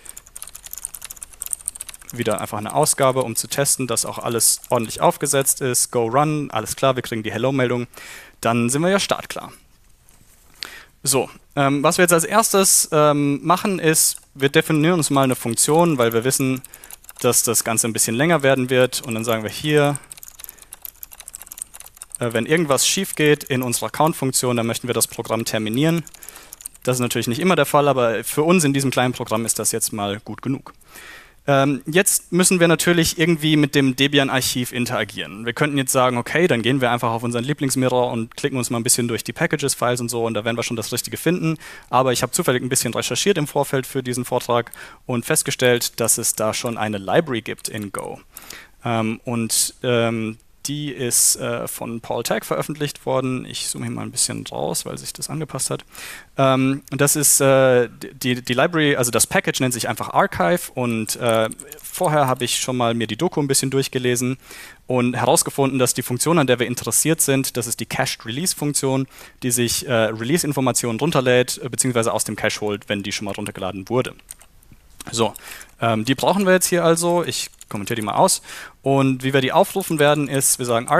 wieder einfach eine Ausgabe, um zu testen, dass auch alles ordentlich aufgesetzt ist. Go Run, alles klar, wir kriegen die Hello-Meldung. Dann sind wir ja startklar. So, ähm, was wir jetzt als erstes ähm, machen ist, wir definieren uns mal eine Funktion, weil wir wissen, dass das Ganze ein bisschen länger werden wird. Und dann sagen wir hier, äh, wenn irgendwas schief geht in unserer Count-Funktion, dann möchten wir das Programm terminieren. Das ist natürlich nicht immer der Fall, aber für uns in diesem kleinen Programm ist das jetzt mal gut genug. Ähm, jetzt müssen wir natürlich irgendwie mit dem Debian-Archiv interagieren. Wir könnten jetzt sagen, okay, dann gehen wir einfach auf unseren Lieblingsmirror und klicken uns mal ein bisschen durch die Packages-Files und so, und da werden wir schon das Richtige finden. Aber ich habe zufällig ein bisschen recherchiert im Vorfeld für diesen Vortrag und festgestellt, dass es da schon eine Library gibt in Go. Ähm, und ähm, die ist äh, von Paul Tagg veröffentlicht worden. Ich zoome hier mal ein bisschen raus, weil sich das angepasst hat. Ähm, das ist äh, die, die Library, also das Package nennt sich einfach Archive, und äh, vorher habe ich schon mal mir die Doku ein bisschen durchgelesen und herausgefunden, dass die Funktion, an der wir interessiert sind, das ist die Cached Release Funktion, die sich äh, Release-Informationen runterlädt, beziehungsweise aus dem Cache holt, wenn die schon mal runtergeladen wurde. So, ähm, die brauchen wir jetzt hier also. Ich kommentiere die mal aus. Und wie wir die aufrufen werden, ist, wir sagen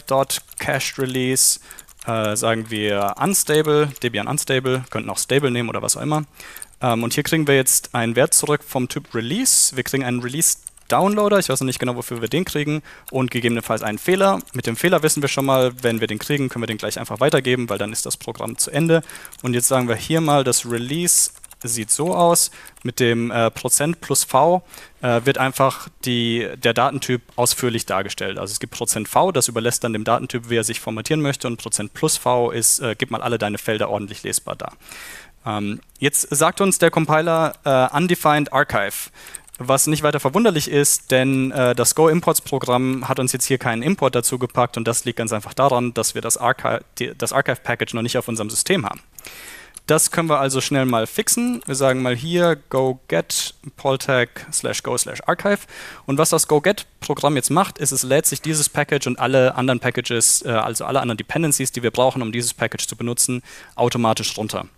archive.cached-release, äh, sagen wir unstable, Debian unstable, könnten auch stable nehmen oder was auch immer. Ähm, und hier kriegen wir jetzt einen Wert zurück vom Typ Release. Wir kriegen einen Release-Downloader, ich weiß noch nicht genau, wofür wir den kriegen, und gegebenenfalls einen Fehler. Mit dem Fehler wissen wir schon mal, wenn wir den kriegen, können wir den gleich einfach weitergeben, weil dann ist das Programm zu Ende. Und jetzt sagen wir hier mal, das Release sieht so aus, mit dem äh, Prozent plus V äh, wird einfach die, der Datentyp ausführlich dargestellt. Also es gibt Prozent V, das überlässt dann dem Datentyp, wie er sich formatieren möchte, und Prozent plus V ist, äh, gib mal alle deine Felder ordentlich lesbar da. Ähm, jetzt sagt uns der Compiler äh, Undefined Archive, was nicht weiter verwunderlich ist, denn äh, das Go-Imports-Programm hat uns jetzt hier keinen Import dazu gepackt, und das liegt ganz einfach daran, dass wir das, Archi die, das Archive-Package noch nicht auf unserem System haben. Das können wir also schnell mal fixen. Wir sagen mal hier go get poltag slash go slash archive. Und was das go get Programm jetzt macht, ist, es lädt sich dieses Package und alle anderen Packages, äh, also alle anderen Dependencies, die wir brauchen, um dieses Package zu benutzen, automatisch runter.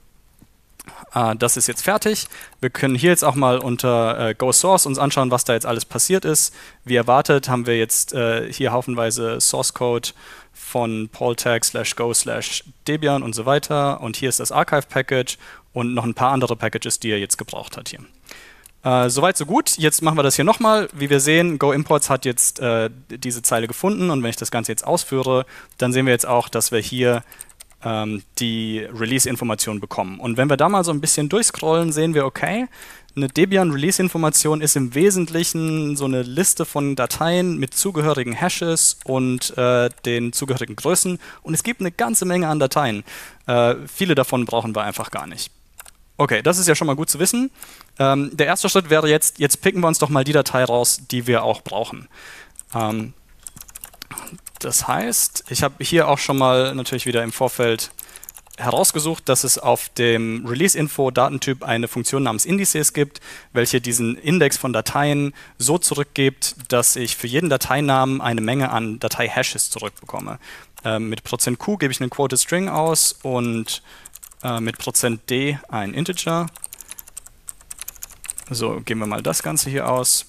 Äh, das ist jetzt fertig. Wir können hier jetzt auch mal unter äh, go source uns anschauen, was da jetzt alles passiert ist. Wie erwartet haben wir jetzt äh, hier haufenweise Source Code von poltag slash go slash Debian und so weiter. Und hier ist das Archive-Package und noch ein paar andere Packages, die er jetzt gebraucht hat hier. Äh, Soweit, so gut. Jetzt machen wir das hier nochmal. Wie wir sehen, Go-Imports hat jetzt äh, diese Zeile gefunden, und wenn ich das Ganze jetzt ausführe, dann sehen wir jetzt auch, dass wir hier ähm, die Release-Information bekommen. Und wenn wir da mal so ein bisschen durchscrollen, sehen wir, okay, eine Debian-Release-Information ist im Wesentlichen so eine Liste von Dateien mit zugehörigen Hashes und äh, den zugehörigen Größen. Und es gibt eine ganze Menge an Dateien. Äh, viele davon brauchen wir einfach gar nicht. Okay, das ist ja schon mal gut zu wissen. Ähm, der erste Schritt wäre jetzt, jetzt picken wir uns doch mal die Datei raus, die wir auch brauchen. Ähm, das heißt, ich habe hier auch schon mal natürlich wieder im Vorfeld herausgesucht, dass es auf dem Release-Info-Datentyp eine Funktion namens Indices gibt, welche diesen Index von Dateien so zurückgibt, dass ich für jeden Dateinamen eine Menge an Datei-Hashes zurückbekomme. Ähm, mit Prozent Q gebe ich einen Quoted String aus, und äh, mit %d ein Integer. So, geben wir mal das Ganze hier aus.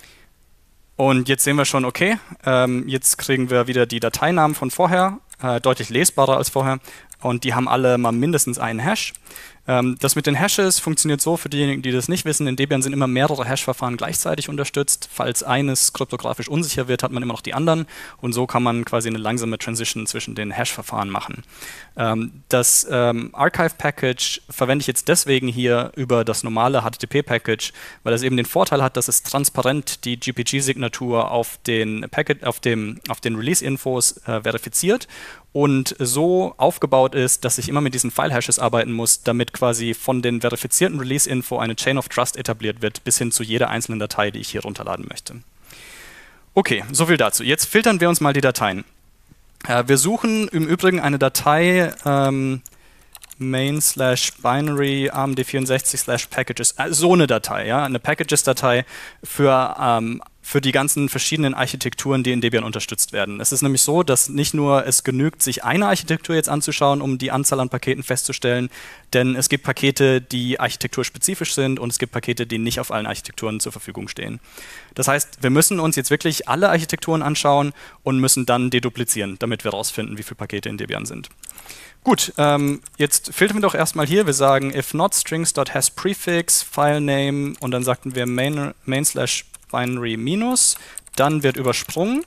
Und jetzt sehen wir schon, okay, ähm, jetzt kriegen wir wieder die Dateinamen von vorher, äh, deutlich lesbarer als vorher. Und die haben alle mal mindestens einen Hash. Ähm, das mit den Hashes funktioniert so, für diejenigen, die das nicht wissen, in Debian sind immer mehrere Hash-Verfahren gleichzeitig unterstützt. Falls eines kryptografisch unsicher wird, hat man immer noch die anderen. Und so kann man quasi eine langsame Transition zwischen den Hash-Verfahren machen. Ähm, das ähm, Archive-Package verwende ich jetzt deswegen hier über das normale H T T P-Package, weil es eben den Vorteil hat, dass es transparent die G P G-Signatur auf den, Packet, auf dem, auf den Release-Infos äh, verifiziert und so aufgebaut ist, dass ich immer mit diesen File-Hashes arbeiten muss, damit quasi von den verifizierten Release-Info eine Chain of Trust etabliert wird, bis hin zu jeder einzelnen Datei, die ich hier runterladen möchte. Okay, soviel dazu. Jetzt filtern wir uns mal die Dateien. Äh, wir suchen im Übrigen eine Datei ähm, main slash binary A M D vierundsechzig slash packages, äh, so eine Datei, ja, eine Packages-Datei für ähm, für die ganzen verschiedenen Architekturen, die in Debian unterstützt werden. Es ist nämlich so, dass nicht nur es genügt, sich eine Architektur jetzt anzuschauen, um die Anzahl an Paketen festzustellen, denn es gibt Pakete, die architekturspezifisch sind und es gibt Pakete, die nicht auf allen Architekturen zur Verfügung stehen. Das heißt, wir müssen uns jetzt wirklich alle Architekturen anschauen und müssen dann deduplizieren, damit wir herausfinden, wie viele Pakete in Debian sind. Gut, ähm, jetzt filtern wir doch erstmal hier. Wir sagen if not strings.hasPrefix, filename und dann sagten wir main, main slash binary minus, dann wird übersprungen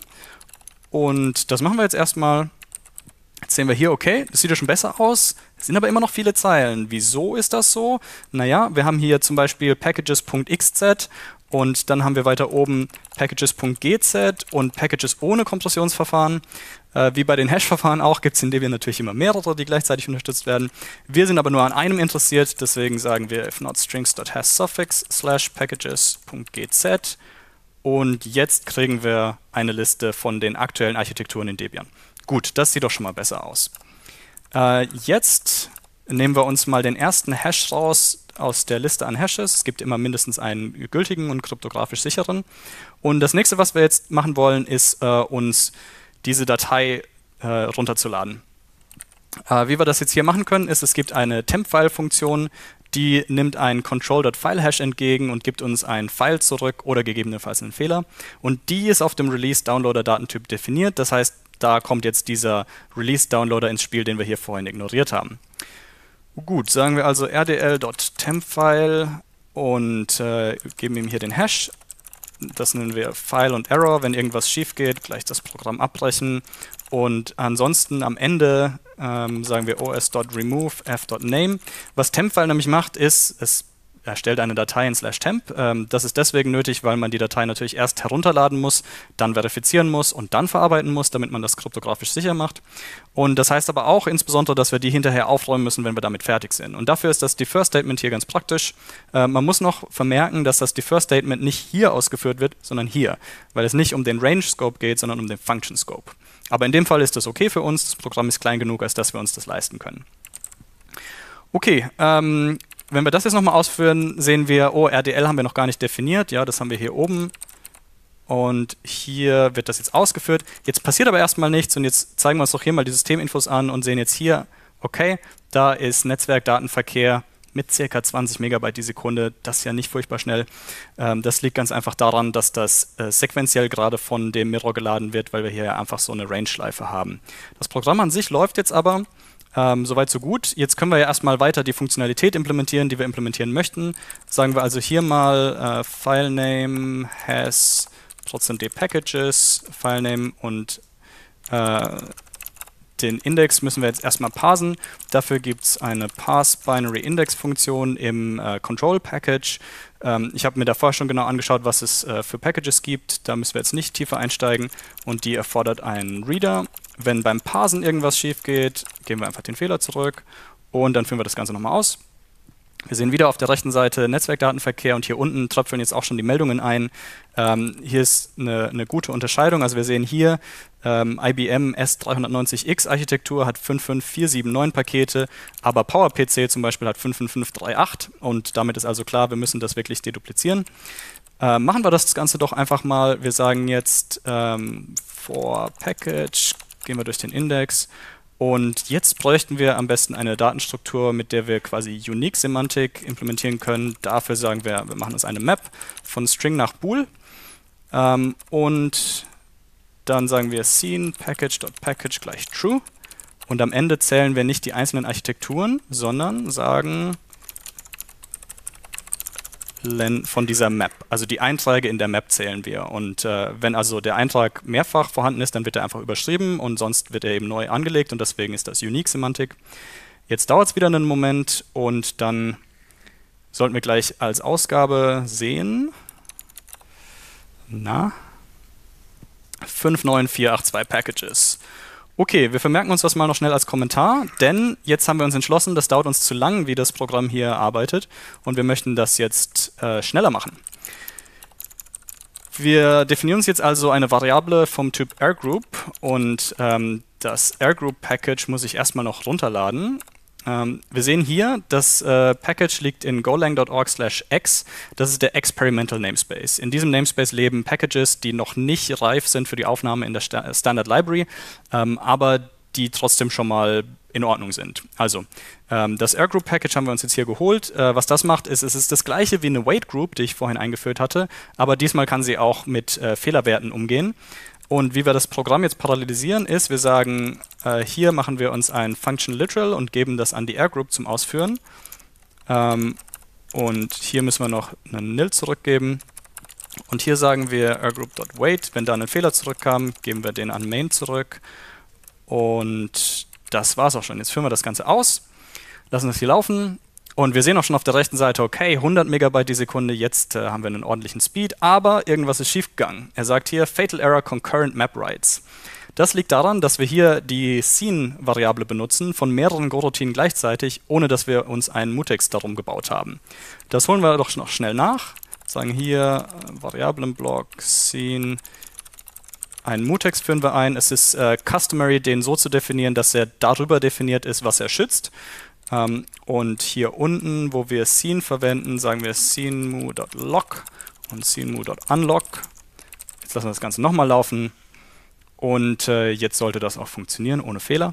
und das machen wir jetzt erstmal. Jetzt sehen wir hier, okay, das sieht ja schon besser aus, es sind aber immer noch viele Zeilen. Wieso ist das so? Naja, wir haben hier zum Beispiel packages.xz und dann haben wir weiter oben packages.gz und Packages ohne Kompressionsverfahren. Äh, wie bei den Hash-Verfahren auch, gibt es in Debian natürlich immer mehrere, die gleichzeitig unterstützt werden. Wir sind aber nur an einem interessiert, deswegen sagen wir if not strings.hasSuffix slash packages.gz und jetzt kriegen wir eine Liste von den aktuellen Architekturen in Debian. Gut, das sieht doch schon mal besser aus. Äh, jetzt nehmen wir uns mal den ersten Hash raus aus der Liste an Hashes. Es gibt immer mindestens einen gültigen und kryptografisch sicheren. Und das nächste, was wir jetzt machen wollen, ist äh, uns diese Datei äh, runterzuladen. Äh, wie wir das jetzt hier machen können, ist, es gibt eine Temp-File-Funktion, die nimmt einen control.filehash entgegen und gibt uns ein File zurück oder gegebenenfalls einen Fehler. Und die ist auf dem Release-Downloader-Datentyp definiert. Das heißt, da kommt jetzt dieser Release-Downloader ins Spiel, den wir hier vorhin ignoriert haben. Gut, sagen wir also rdl.tempfile und äh, geben ihm hier den Hash. Das nennen wir File und Error. Wenn irgendwas schief geht, gleich das Programm abbrechen. Und ansonsten am Ende ähm, sagen wir os.remove f.name. Was Tempfile nämlich macht, ist, es erstellt eine Datei in slash temp. Ähm, das ist deswegen nötig, weil man die Datei natürlich erst herunterladen muss, dann verifizieren muss und dann verarbeiten muss, damit man das kryptografisch sicher macht. Und das heißt aber auch insbesondere, dass wir die hinterher aufräumen müssen, wenn wir damit fertig sind. Und dafür ist das Defer-Statement hier ganz praktisch. Äh, man muss noch vermerken, dass das Defer-Statement nicht hier ausgeführt wird, sondern hier, weil es nicht um den Range-Scope geht, sondern um den Function-Scope. Aber in dem Fall ist das okay für uns. Das Programm ist klein genug, als dass wir uns das leisten können. Okay, ähm, wenn wir das jetzt nochmal ausführen, sehen wir, oh, R D L haben wir noch gar nicht definiert. Ja, das haben wir hier oben. Und hier wird das jetzt ausgeführt. Jetzt passiert aber erstmal nichts und jetzt zeigen wir uns doch hier mal die Systeminfos an und sehen jetzt hier, okay, da ist Netzwerkdatenverkehr mit ca. zwanzig Megabyte die Sekunde. Das ist ja nicht furchtbar schnell. Ähm, das liegt ganz einfach daran, dass das äh, sequenziell gerade von dem Mirror geladen wird, weil wir hier ja einfach so eine Range-Schleife haben. Das Programm an sich läuft jetzt aber. Ähm, Soweit so gut. Jetzt können wir ja erstmal weiter die Funktionalität implementieren, die wir implementieren möchten. Sagen wir also hier mal äh, filename has %d packages, filename und äh, den Index müssen wir jetzt erstmal parsen. Dafür gibt es eine parse-binary-index-Funktion im äh, Control-Package. Ähm, ich habe mir davor schon genau angeschaut, was es äh, für Packages gibt. Da müssen wir jetzt nicht tiefer einsteigen. Und die erfordert einen Reader. Wenn beim Parsen irgendwas schief geht, geben wir einfach den Fehler zurück und dann führen wir das Ganze nochmal aus. Wir sehen wieder auf der rechten Seite Netzwerkdatenverkehr und hier unten tröpfeln jetzt auch schon die Meldungen ein. Ähm, hier ist eine, eine gute Unterscheidung. Also wir sehen hier, ähm, I B M S drei neunzig X Architektur hat fünf fünf vier sieben neun Pakete, aber PowerPC zum Beispiel hat fünf fünf fünf drei acht und damit ist also klar, wir müssen das wirklich deduplizieren. Äh, machen wir das Ganze doch einfach mal. Wir sagen jetzt ähm, for package, gehen wir durch den Index Und jetzt bräuchten wir am besten eine Datenstruktur, mit der wir quasi Unique-Semantik implementieren können. Dafür sagen wir, wir machen uns eine Map von String nach Bool. Ähm, und dann sagen wir scene package.package gleich true. Und am Ende zählen wir nicht die einzelnen Architekturen, sondern sagen len von dieser Map. Also die Einträge in der Map zählen wir. Und äh, wenn also der Eintrag mehrfach vorhanden ist, dann wird er einfach überschrieben und sonst wird er eben neu angelegt und deswegen ist das Unique-Semantik. Jetzt dauert es wieder einen Moment und dann sollten wir gleich als Ausgabe sehen, na, fünf neun vier acht zwei Packages. Okay, wir vermerken uns das mal noch schnell als Kommentar, denn jetzt haben wir uns entschlossen, das dauert uns zu lang, wie das Programm hier arbeitet und wir möchten das jetzt äh, schneller machen. Wir definieren uns jetzt also eine Variable vom Typ AirGroup und ähm, das AirGroup-Package muss ich erstmal noch runterladen. Ähm, wir sehen hier, das äh, Package liegt in golang punkt org slash x. Das ist der Experimental Namespace. In diesem Namespace leben Packages, die noch nicht reif sind für die Aufnahme in der Sta Standard Library, ähm, aber die trotzdem schon mal in Ordnung sind. Also, ähm, das AirGroup-Package haben wir uns jetzt hier geholt. Äh, was das macht, ist, es ist das gleiche wie eine Wait-Group, die ich vorhin eingeführt hatte, aber diesmal kann sie auch mit äh, Fehlerwerten umgehen. Und wie wir das Programm jetzt parallelisieren, ist, wir sagen, äh, hier machen wir uns ein Function Literal und geben das an die AirGroup zum Ausführen. Ähm, und hier müssen wir noch einen nil zurückgeben. Und hier sagen wir AirGroup.wait. Wenn da ein Fehler zurückkam, geben wir den an Main zurück. Und das war's auch schon. Jetzt führen wir das Ganze aus, lassen das hier laufen. Und wir sehen auch schon auf der rechten Seite, okay, hundert Megabyte die Sekunde, jetzt äh, haben wir einen ordentlichen Speed, aber irgendwas ist schiefgegangen. Er sagt hier, Fatal Error Concurrent Map Writes. Das liegt daran, dass wir hier die Scene-Variable benutzen von mehreren Goroutinen gleichzeitig, ohne dass wir uns einen Mutex darum gebaut haben. Das holen wir doch noch schnell nach. Sagen hier, äh, Variablenblock, Scene, einen Mutex führen wir ein. Es ist äh, customary, den so zu definieren, dass er darüber definiert ist, was er schützt. Um, und hier unten, wo wir Scene verwenden, sagen wir scenemu.lock und scenemu.unlock. Jetzt lassen wir das Ganze nochmal laufen und äh, jetzt sollte das auch funktionieren, ohne Fehler.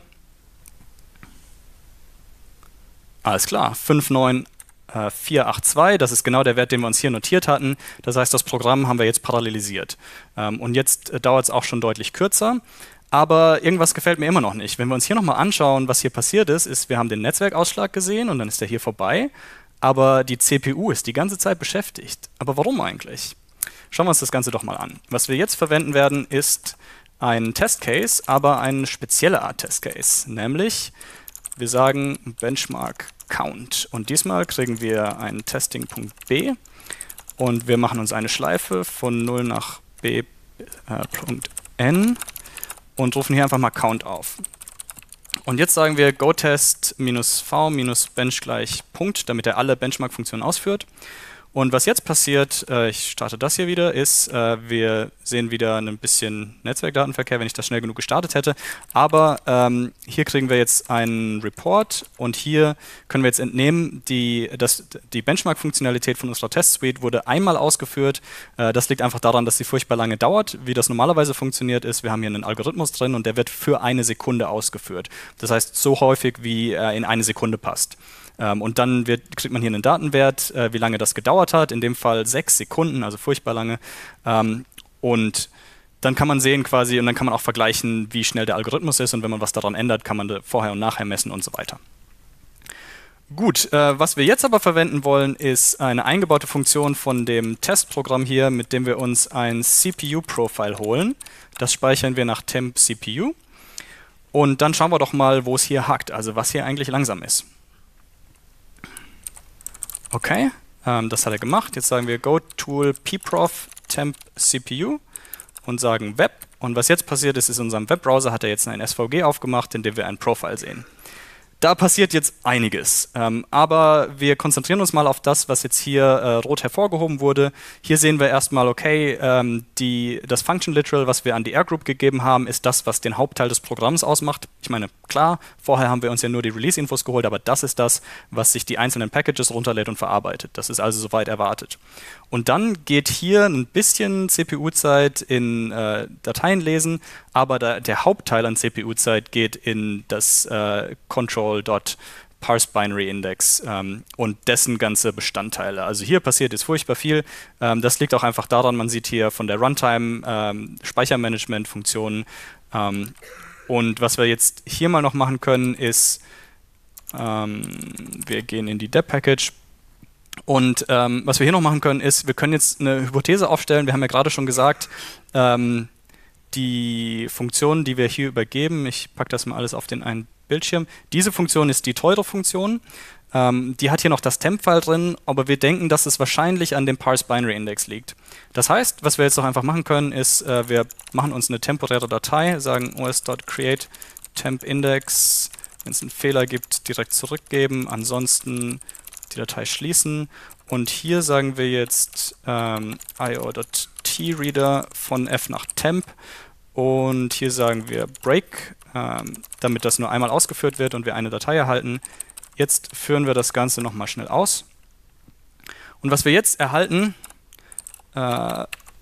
Alles klar, fünf neun vier acht zwei, das ist genau der Wert, den wir uns hier notiert hatten. Das heißt, das Programm haben wir jetzt parallelisiert. Um, und jetzt äh, dauert es auch schon deutlich kürzer. Aber irgendwas gefällt mir immer noch nicht. Wenn wir uns hier nochmal anschauen, was hier passiert ist, ist, wir haben den Netzwerkausschlag gesehen und dann ist der hier vorbei, aber die C P U ist die ganze Zeit beschäftigt. Aber warum eigentlich? Schauen wir uns das Ganze doch mal an. Was wir jetzt verwenden werden, ist ein Testcase, aber eine spezielle Art Testcase, nämlich wir sagen Benchmark Count und diesmal kriegen wir einen Testing.b und wir machen uns eine Schleife von null nach b äh, Punkt n und rufen hier einfach mal Count auf. Und jetzt sagen wir gotest-v-bench gleich Punkt, damit er alle Benchmark-Funktionen ausführt. Und was jetzt passiert, äh, ich starte das hier wieder, ist, äh, wir sehen wieder ein bisschen Netzwerkdatenverkehr, wenn ich das schnell genug gestartet hätte. Aber ähm, hier kriegen wir jetzt einen Report und hier können wir jetzt entnehmen, die, das, die Benchmark-Funktionalität von unserer Test-Suite wurde einmal ausgeführt. Äh, das liegt einfach daran, dass sie furchtbar lange dauert. Wie das normalerweise funktioniert ist, wir haben hier einen Algorithmus drin und der wird für eine Sekunde ausgeführt. Das heißt, so häufig, wie er in eine Sekunde passt. Ähm, und dann wird, kriegt man hier einen Datenwert, äh, wie lange das gedauert hat, in dem Fall sechs Sekunden, also furchtbar lange. Ähm, und dann kann man sehen quasi, und dann kann man auch vergleichen, wie schnell der Algorithmus ist und wenn man was daran ändert, kann man vorher und nachher messen und so weiter. Gut, äh, was wir jetzt aber verwenden wollen, ist eine eingebaute Funktion von dem Testprogramm hier, mit dem wir uns ein C P U-Profile holen. Das speichern wir nach temp C P U. Und dann schauen wir doch mal, wo es hier hakt, also was hier eigentlich langsam ist. Okay, ähm, das hat er gemacht. Jetzt sagen wir go tool pprof temp C P U und sagen Web. Und was jetzt passiert ist, ist in unserem Webbrowser hat er jetzt ein S V G aufgemacht, in dem wir ein Profile sehen. Da passiert jetzt einiges, ähm, aber wir konzentrieren uns mal auf das, was jetzt hier äh, rot hervorgehoben wurde. Hier sehen wir erstmal, okay, ähm, die, das Function Literal, was wir an die R-Group gegeben haben, ist das, was den Hauptteil des Programms ausmacht. Ich meine, klar, vorher haben wir uns ja nur die Release-Infos geholt, aber das ist das, was sich die einzelnen Packages runterlädt und verarbeitet. Das ist also soweit erwartet. Und dann geht hier ein bisschen C P U-Zeit in äh, Dateien lesen, aber da, der Hauptteil an C P U-Zeit geht in das äh, Control.ParseBinaryIndex ähm, und dessen ganze Bestandteile. Also hier passiert jetzt furchtbar viel. Ähm, das liegt auch einfach daran, man sieht hier von der Runtime ähm, Speichermanagement-Funktionen. Ähm, und was wir jetzt hier mal noch machen können, ist, ähm, wir gehen in die deb-Package. Und ähm, was wir hier noch machen können, ist, wir können jetzt eine Hypothese aufstellen. Wir haben ja gerade schon gesagt, ähm, die Funktion, die wir hier übergeben, ich packe das mal alles auf den einen Bildschirm, diese Funktion ist die teure Funktion. Ähm, die hat hier noch das Temp-File drin, aber wir denken, dass es wahrscheinlich an dem Parse-Binary-Index liegt. Das heißt, was wir jetzt noch einfach machen können, ist, äh, wir machen uns eine temporäre Datei, sagen os.create temp-index, wenn es einen Fehler gibt, direkt zurückgeben, ansonsten die Datei schließen und hier sagen wir jetzt ähm, io.treader von f nach temp und hier sagen wir break, ähm, damit das nur einmal ausgeführt wird und wir eine Datei erhalten. Jetzt führen wir das Ganze nochmal schnell aus und was wir jetzt erhalten äh,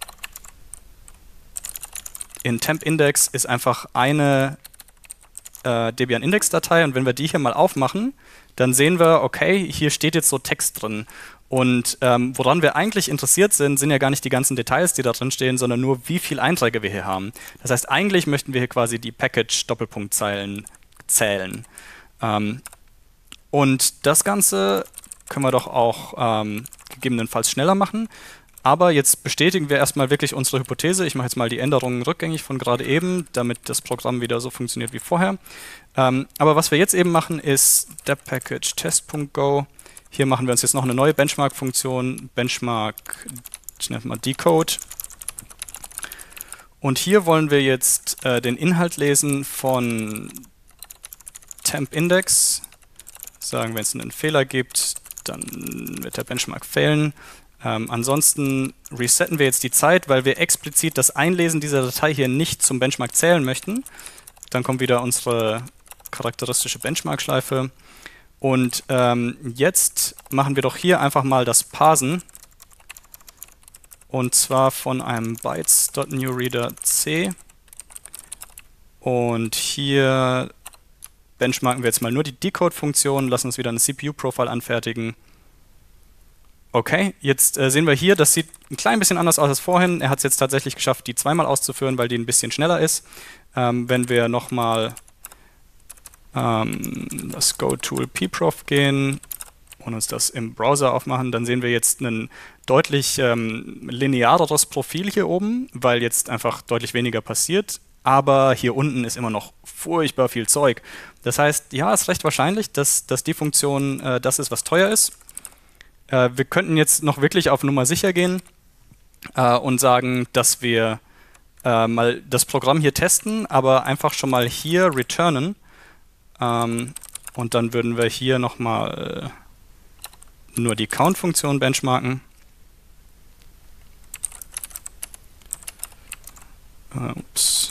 in temp-index ist einfach eine äh, Debian-Index-Datei und wenn wir die hier mal aufmachen, dann sehen wir, okay, hier steht jetzt so Text drin. Und ähm, woran wir eigentlich interessiert sind, sind ja gar nicht die ganzen Details, die da drin stehen, sondern nur, wie viele Einträge wir hier haben. Das heißt, eigentlich möchten wir hier quasi die Package-Doppelpunktzeilen zählen. Ähm, und das Ganze können wir doch auch ähm, gegebenenfalls schneller machen. Aber jetzt bestätigen wir erstmal wirklich unsere Hypothese. Ich mache jetzt mal die Änderungen rückgängig von gerade eben, damit das Programm wieder so funktioniert wie vorher. Ähm, aber was wir jetzt eben machen, ist deb-package test.go. Hier machen wir uns jetzt noch eine neue Benchmark-Funktion, Benchmark, ich nenne mal decode. Und hier wollen wir jetzt äh, den Inhalt lesen von temp-index. Sagen, wenn es einen Fehler gibt, dann wird der Benchmark failen. Ähm, ansonsten resetten wir jetzt die Zeit, weil wir explizit das Einlesen dieser Datei hier nicht zum Benchmark zählen möchten. Dann kommt wieder unsere charakteristische Benchmark-Schleife. Und ähm, jetzt machen wir doch hier einfach mal das Parsen. Und zwar von einem bytes.newReader.c. Und hier benchmarken wir jetzt mal nur die Decode-Funktion, lassen uns wieder eine C P U-Profile anfertigen. Okay, jetzt äh, sehen wir hier, das sieht ein klein bisschen anders aus als vorhin. Er hat es jetzt tatsächlich geschafft, die zweimal auszuführen, weil die ein bisschen schneller ist. Ähm, wenn wir nochmal ähm, das Go-Tool pprof gehen und uns das im Browser aufmachen, dann sehen wir jetzt ein deutlich ähm, lineareres Profil hier oben, weil jetzt einfach deutlich weniger passiert. Aber hier unten ist immer noch furchtbar viel Zeug. Das heißt, ja, es ist recht wahrscheinlich, dass, dass die Funktion äh, das ist, was teuer ist. Äh, wir könnten jetzt noch wirklich auf Nummer sicher gehen äh, und sagen, dass wir äh, mal das Programm hier testen, aber einfach schon mal hier returnen. Ähm, und dann würden wir hier nochmal äh, nur die Count-Funktion benchmarken. Äh, ups.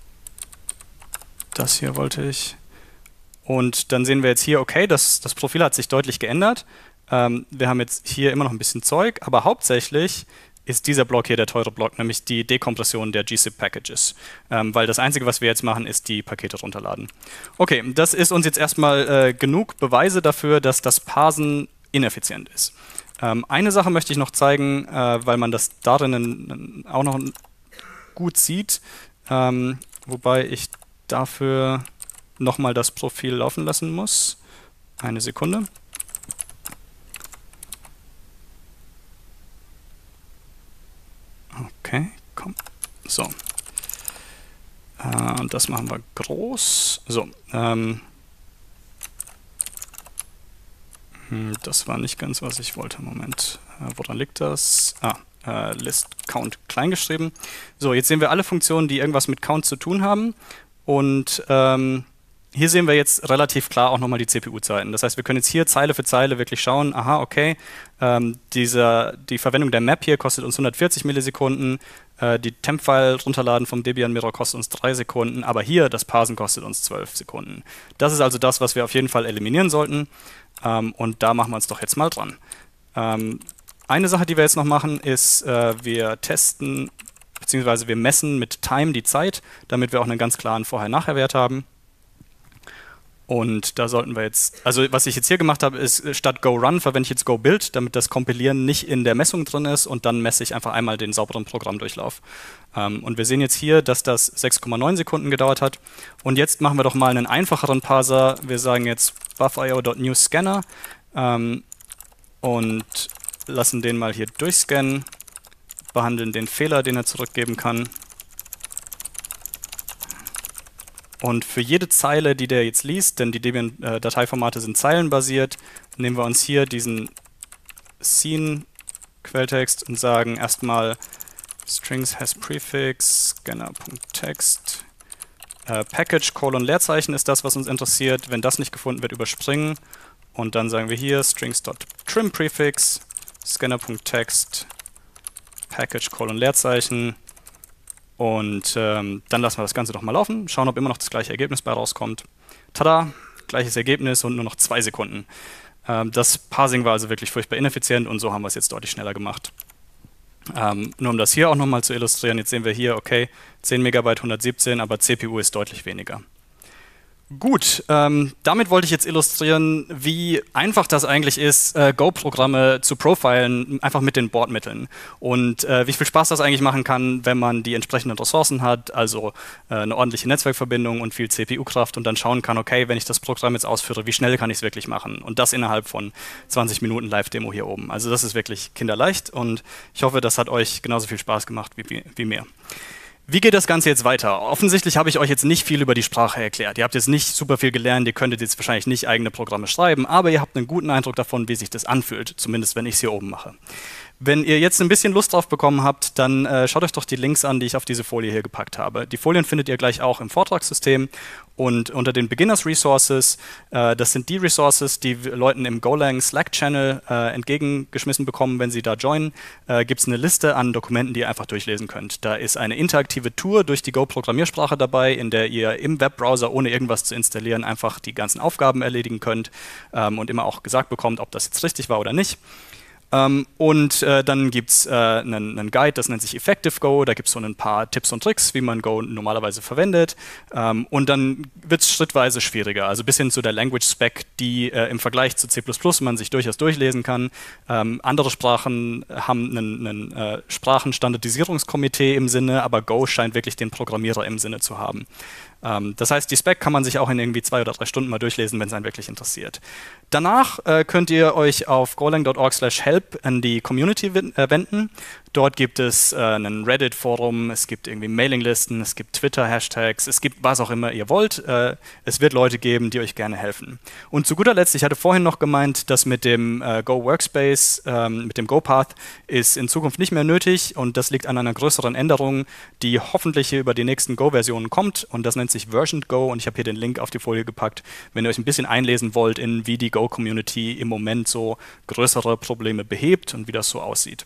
Das hier wollte ich. Und dann sehen wir jetzt hier, okay, das, das Profil hat sich deutlich geändert. Ähm, wir haben jetzt hier immer noch ein bisschen Zeug, aber hauptsächlich ist dieser Block hier der teure Block, nämlich die Dekompression der G zip-Packages. Ähm, weil das Einzige, was wir jetzt machen, ist die Pakete runterladen. Okay, das ist uns jetzt erstmal äh, genug Beweise dafür, dass das Parsen ineffizient ist. Ähm, eine Sache möchte ich noch zeigen, äh, weil man das darin auch noch gut sieht, ähm, wobei ich dafür nochmal das Profil laufen lassen muss. Eine Sekunde. Okay, komm. So. Äh, und das machen wir groß. So. Ähm, das war nicht ganz, was ich wollte. Moment. Äh, woran liegt das? Ah, äh, List Count klein geschrieben. So, jetzt sehen wir alle Funktionen, die irgendwas mit Count zu tun haben. Und ähm, hier sehen wir jetzt relativ klar auch nochmal die C P U-Zeiten. Das heißt, wir können jetzt hier Zeile für Zeile wirklich schauen, aha, okay, ähm, dieser, die Verwendung der Map hier kostet uns hundertvierzig Millisekunden, äh, die Temp-File runterladen vom Debian Mirror kostet uns drei Sekunden, aber hier das Parsen kostet uns zwölf Sekunden. Das ist also das, was wir auf jeden Fall eliminieren sollten, ähm, und da machen wir uns doch jetzt mal dran. Ähm, eine Sache, die wir jetzt noch machen, ist, äh, wir testen, beziehungsweise wir messen mit Time die Zeit, damit wir auch einen ganz klaren Vorher-Nachher-Wert haben. Und da sollten wir jetzt, also was ich jetzt hier gemacht habe, ist, statt GoRun verwende ich jetzt GoBuild, damit das Kompilieren nicht in der Messung drin ist, und dann messe ich einfach einmal den sauberen Programmdurchlauf. Ähm, und wir sehen jetzt hier, dass das sechs Komma neun Sekunden gedauert hat. Und jetzt machen wir doch mal einen einfacheren Parser. Wir sagen jetzt buff.io.newScanner ähm, und lassen den mal hier durchscannen, behandeln den Fehler, den er zurückgeben kann. Und für jede Zeile, die der jetzt liest, denn die Debian-Dateiformate sind zeilenbasiert, nehmen wir uns hier diesen Scene-Quelltext und sagen erstmal strings has prefix, scanner.text, äh, package, Colon, Leerzeichen ist das, was uns interessiert. Wenn das nicht gefunden wird, überspringen. Und dann sagen wir hier strings.trim-prefix, scanner.text, package, Colon, Leerzeichen. Und ähm, dann lassen wir das Ganze doch mal laufen, schauen, ob immer noch das gleiche Ergebnis bei rauskommt. Tada, gleiches Ergebnis und nur noch zwei Sekunden. Ähm, das Parsing war also wirklich furchtbar ineffizient, und so haben wir es jetzt deutlich schneller gemacht. Ähm, nur um das hier auch nochmal zu illustrieren, jetzt sehen wir hier, okay, zehn Megabyte, hundertsiebzehn, aber C P U ist deutlich weniger. Gut, ähm, damit wollte ich jetzt illustrieren, wie einfach das eigentlich ist, äh, Go-Programme zu profilen, einfach mit den Bordmitteln. Und äh, wie viel Spaß das eigentlich machen kann, wenn man die entsprechenden Ressourcen hat, also äh, eine ordentliche Netzwerkverbindung und viel C P U-Kraft, und dann schauen kann, okay, wenn ich das Programm jetzt ausführe, wie schnell kann ich es wirklich machen? Und das innerhalb von zwanzig Minuten Live-Demo hier oben. Also das ist wirklich kinderleicht, und ich hoffe, das hat euch genauso viel Spaß gemacht wie, wie mir. Wie geht das Ganze jetzt weiter? Offensichtlich habe ich euch jetzt nicht viel über die Sprache erklärt. Ihr habt jetzt nicht super viel gelernt, ihr könntet jetzt wahrscheinlich nicht eigene Programme schreiben, aber ihr habt einen guten Eindruck davon, wie sich das anfühlt, zumindest wenn ich es hier oben mache. Wenn ihr jetzt ein bisschen Lust drauf bekommen habt, dann äh, schaut euch doch die Links an, die ich auf diese Folie hier gepackt habe. Die Folien findet ihr gleich auch im Vortragssystem, und unter den Beginners Resources, äh, das sind die Resources, die Leuten im Golang Slack-Channel äh, entgegengeschmissen bekommen, wenn sie da joinen, äh, gibt es eine Liste an Dokumenten, die ihr einfach durchlesen könnt. Da ist eine interaktive Tour durch die Go-Programmiersprache dabei, in der ihr im Webbrowser, ohne irgendwas zu installieren, einfach die ganzen Aufgaben erledigen könnt ähm, und immer auch gesagt bekommt, ob das jetzt richtig war oder nicht. Ähm, und äh, dann gibt es äh, einen, einen Guide, das nennt sich Effective Go. Da gibt es so ein paar Tipps und Tricks, wie man Go normalerweise verwendet. Ähm, und dann wird es schrittweise schwieriger, also bis hin zu der Language Spec, die äh, im Vergleich zu C plus plus man sich durchaus durchlesen kann. Ähm, andere Sprachen haben ein äh, Sprachenstandardisierungskomitee im Sinne, aber Go scheint wirklich den Programmierer im Sinne zu haben. Ähm, das heißt, die Spec kann man sich auch in irgendwie zwei oder drei Stunden mal durchlesen, wenn es einen wirklich interessiert. Danach äh, könnt ihr euch auf golang punkt org slash help an die Community wenden. Dort gibt es äh, ein Reddit-Forum, es gibt irgendwie Mailinglisten, es gibt Twitter-Hashtags, es gibt was auch immer ihr wollt. Äh, es wird Leute geben, die euch gerne helfen. Und zu guter Letzt, ich hatte vorhin noch gemeint, dass mit dem äh, Go Workspace, ähm, mit dem Go Path, ist in Zukunft nicht mehr nötig, und das liegt an einer größeren Änderung, die hoffentlich hier über die nächsten Go-Versionen kommt, und das nennt sich Versioned Go, und ich habe hier den Link auf die Folie gepackt, wenn ihr euch ein bisschen einlesen wollt, in wie die Go-Community im Moment so größere Probleme behebt und wie das so aussieht.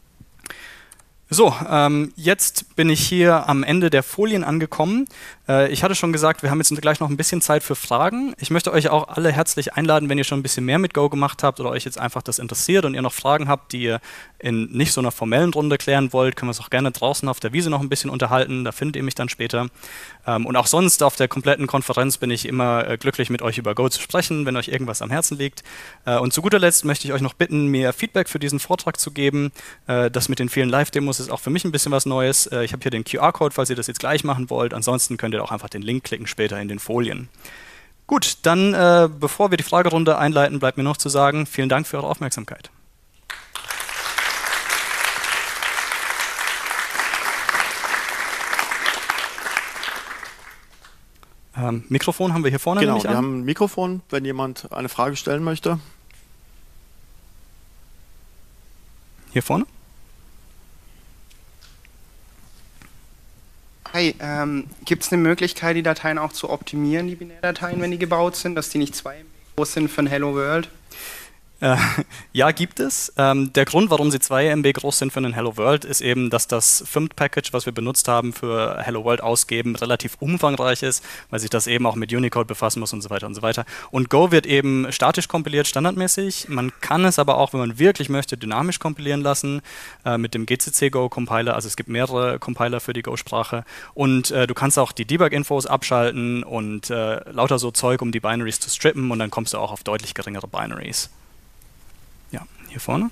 So, ähm, jetzt bin ich hier am Ende der Folien angekommen. Äh, ich hatte schon gesagt, wir haben jetzt gleich noch ein bisschen Zeit für Fragen. Ich möchte euch auch alle herzlich einladen, wenn ihr schon ein bisschen mehr mit Go gemacht habt oder euch jetzt einfach das interessiert und ihr noch Fragen habt, die ihr in nicht so einer formellen Runde klären wollt, können wir uns auch gerne draußen auf der Wiese noch ein bisschen unterhalten. Da findet ihr mich dann später. Ähm, und auch sonst auf der kompletten Konferenz bin ich immer äh, glücklich, mit euch über Go zu sprechen, wenn euch irgendwas am Herzen liegt. Äh, und zu guter Letzt möchte ich euch noch bitten, mir Feedback für diesen Vortrag zu geben. Äh, das mit den vielen Live-Demos ist auch für mich ein bisschen was Neues. Äh, ich habe hier den Q R-Code, falls ihr das jetzt gleich machen wollt. Ansonsten könnt ihr auch einfach den Link klicken später in den Folien. Gut, dann äh, bevor wir die Fragerunde einleiten, bleibt mir noch zu sagen, vielen Dank für eure Aufmerksamkeit. Ähm, Mikrofon haben wir hier vorne. Genau, nämlich wir an. haben ein Mikrofon, wenn jemand eine Frage stellen möchte. Hier vorne? Hi, ähm, gibt es eine Möglichkeit, die Dateien auch zu optimieren, die Binärdateien, wenn die gebaut sind, dass die nicht zwei M B groß sind für ein Hello World? Äh, ja, gibt es. Ähm, der Grund, warum sie zwei M B groß sind für einen Hello World, ist eben, dass das F I M P-Package, was wir benutzt haben für Hello World ausgeben, relativ umfangreich ist, weil sich das eben auch mit Unicode befassen muss und so weiter und so weiter. Und Go wird eben statisch kompiliert, standardmäßig. Man kann es aber auch, wenn man wirklich möchte, dynamisch kompilieren lassen äh, mit dem G C C Go Compiler. Also es gibt mehrere Compiler für die Go-Sprache. Und äh, du kannst auch die Debug-Infos abschalten und äh, lauter so Zeug, um die Binaries zu strippen, und dann kommst du auch auf deutlich geringere Binaries. Ja, hier vorne.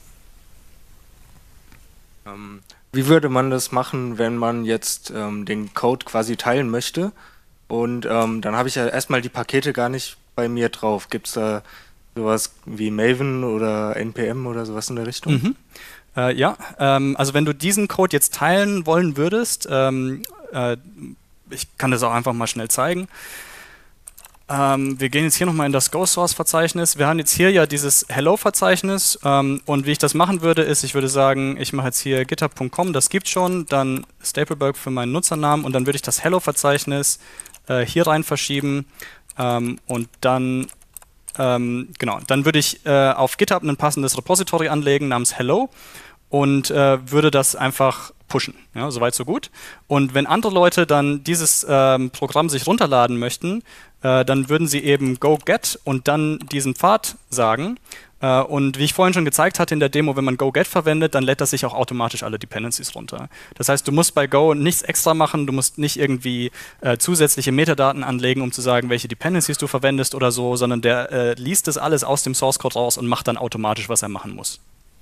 Ähm, wie würde man das machen, wenn man jetzt ähm, den Code quasi teilen möchte? Und ähm, dann habe ich ja erstmal die Pakete gar nicht bei mir drauf. Gibt es da sowas wie Maven oder N P M oder sowas in der Richtung? Mhm. Äh, ja, ähm, also wenn du diesen Code jetzt teilen wollen würdest, ähm, äh, ich kann das auch einfach mal schnell zeigen. Ähm, wir gehen jetzt hier nochmal in das Go-Source-Verzeichnis. Wir haben jetzt hier ja dieses Hello-Verzeichnis, ähm, und wie ich das machen würde, ist, ich würde sagen, ich mache jetzt hier github punkt com, das gibt schon, dann Stapleberg für meinen Nutzernamen, und dann würde ich das Hello-Verzeichnis äh, hier rein verschieben, ähm, und dann ähm, genau, dann würde ich äh, auf GitHub ein passendes Repository anlegen namens Hello und äh, würde das einfach pushen. Ja, soweit so gut. Und wenn andere Leute dann dieses ähm, Programm sich runterladen möchten, äh, dann würden sie eben go get und dann diesen Pfad sagen. Äh, und wie ich vorhin schon gezeigt hatte in der Demo, wenn man go get verwendet, dann lädt das sich auch automatisch alle Dependencies runter. Das heißt, du musst bei Go nichts extra machen, du musst nicht irgendwie äh, zusätzliche Metadaten anlegen, um zu sagen, welche Dependencies du verwendest oder so, sondern der äh, liest das alles aus dem Source Code raus und macht dann automatisch, was er machen muss.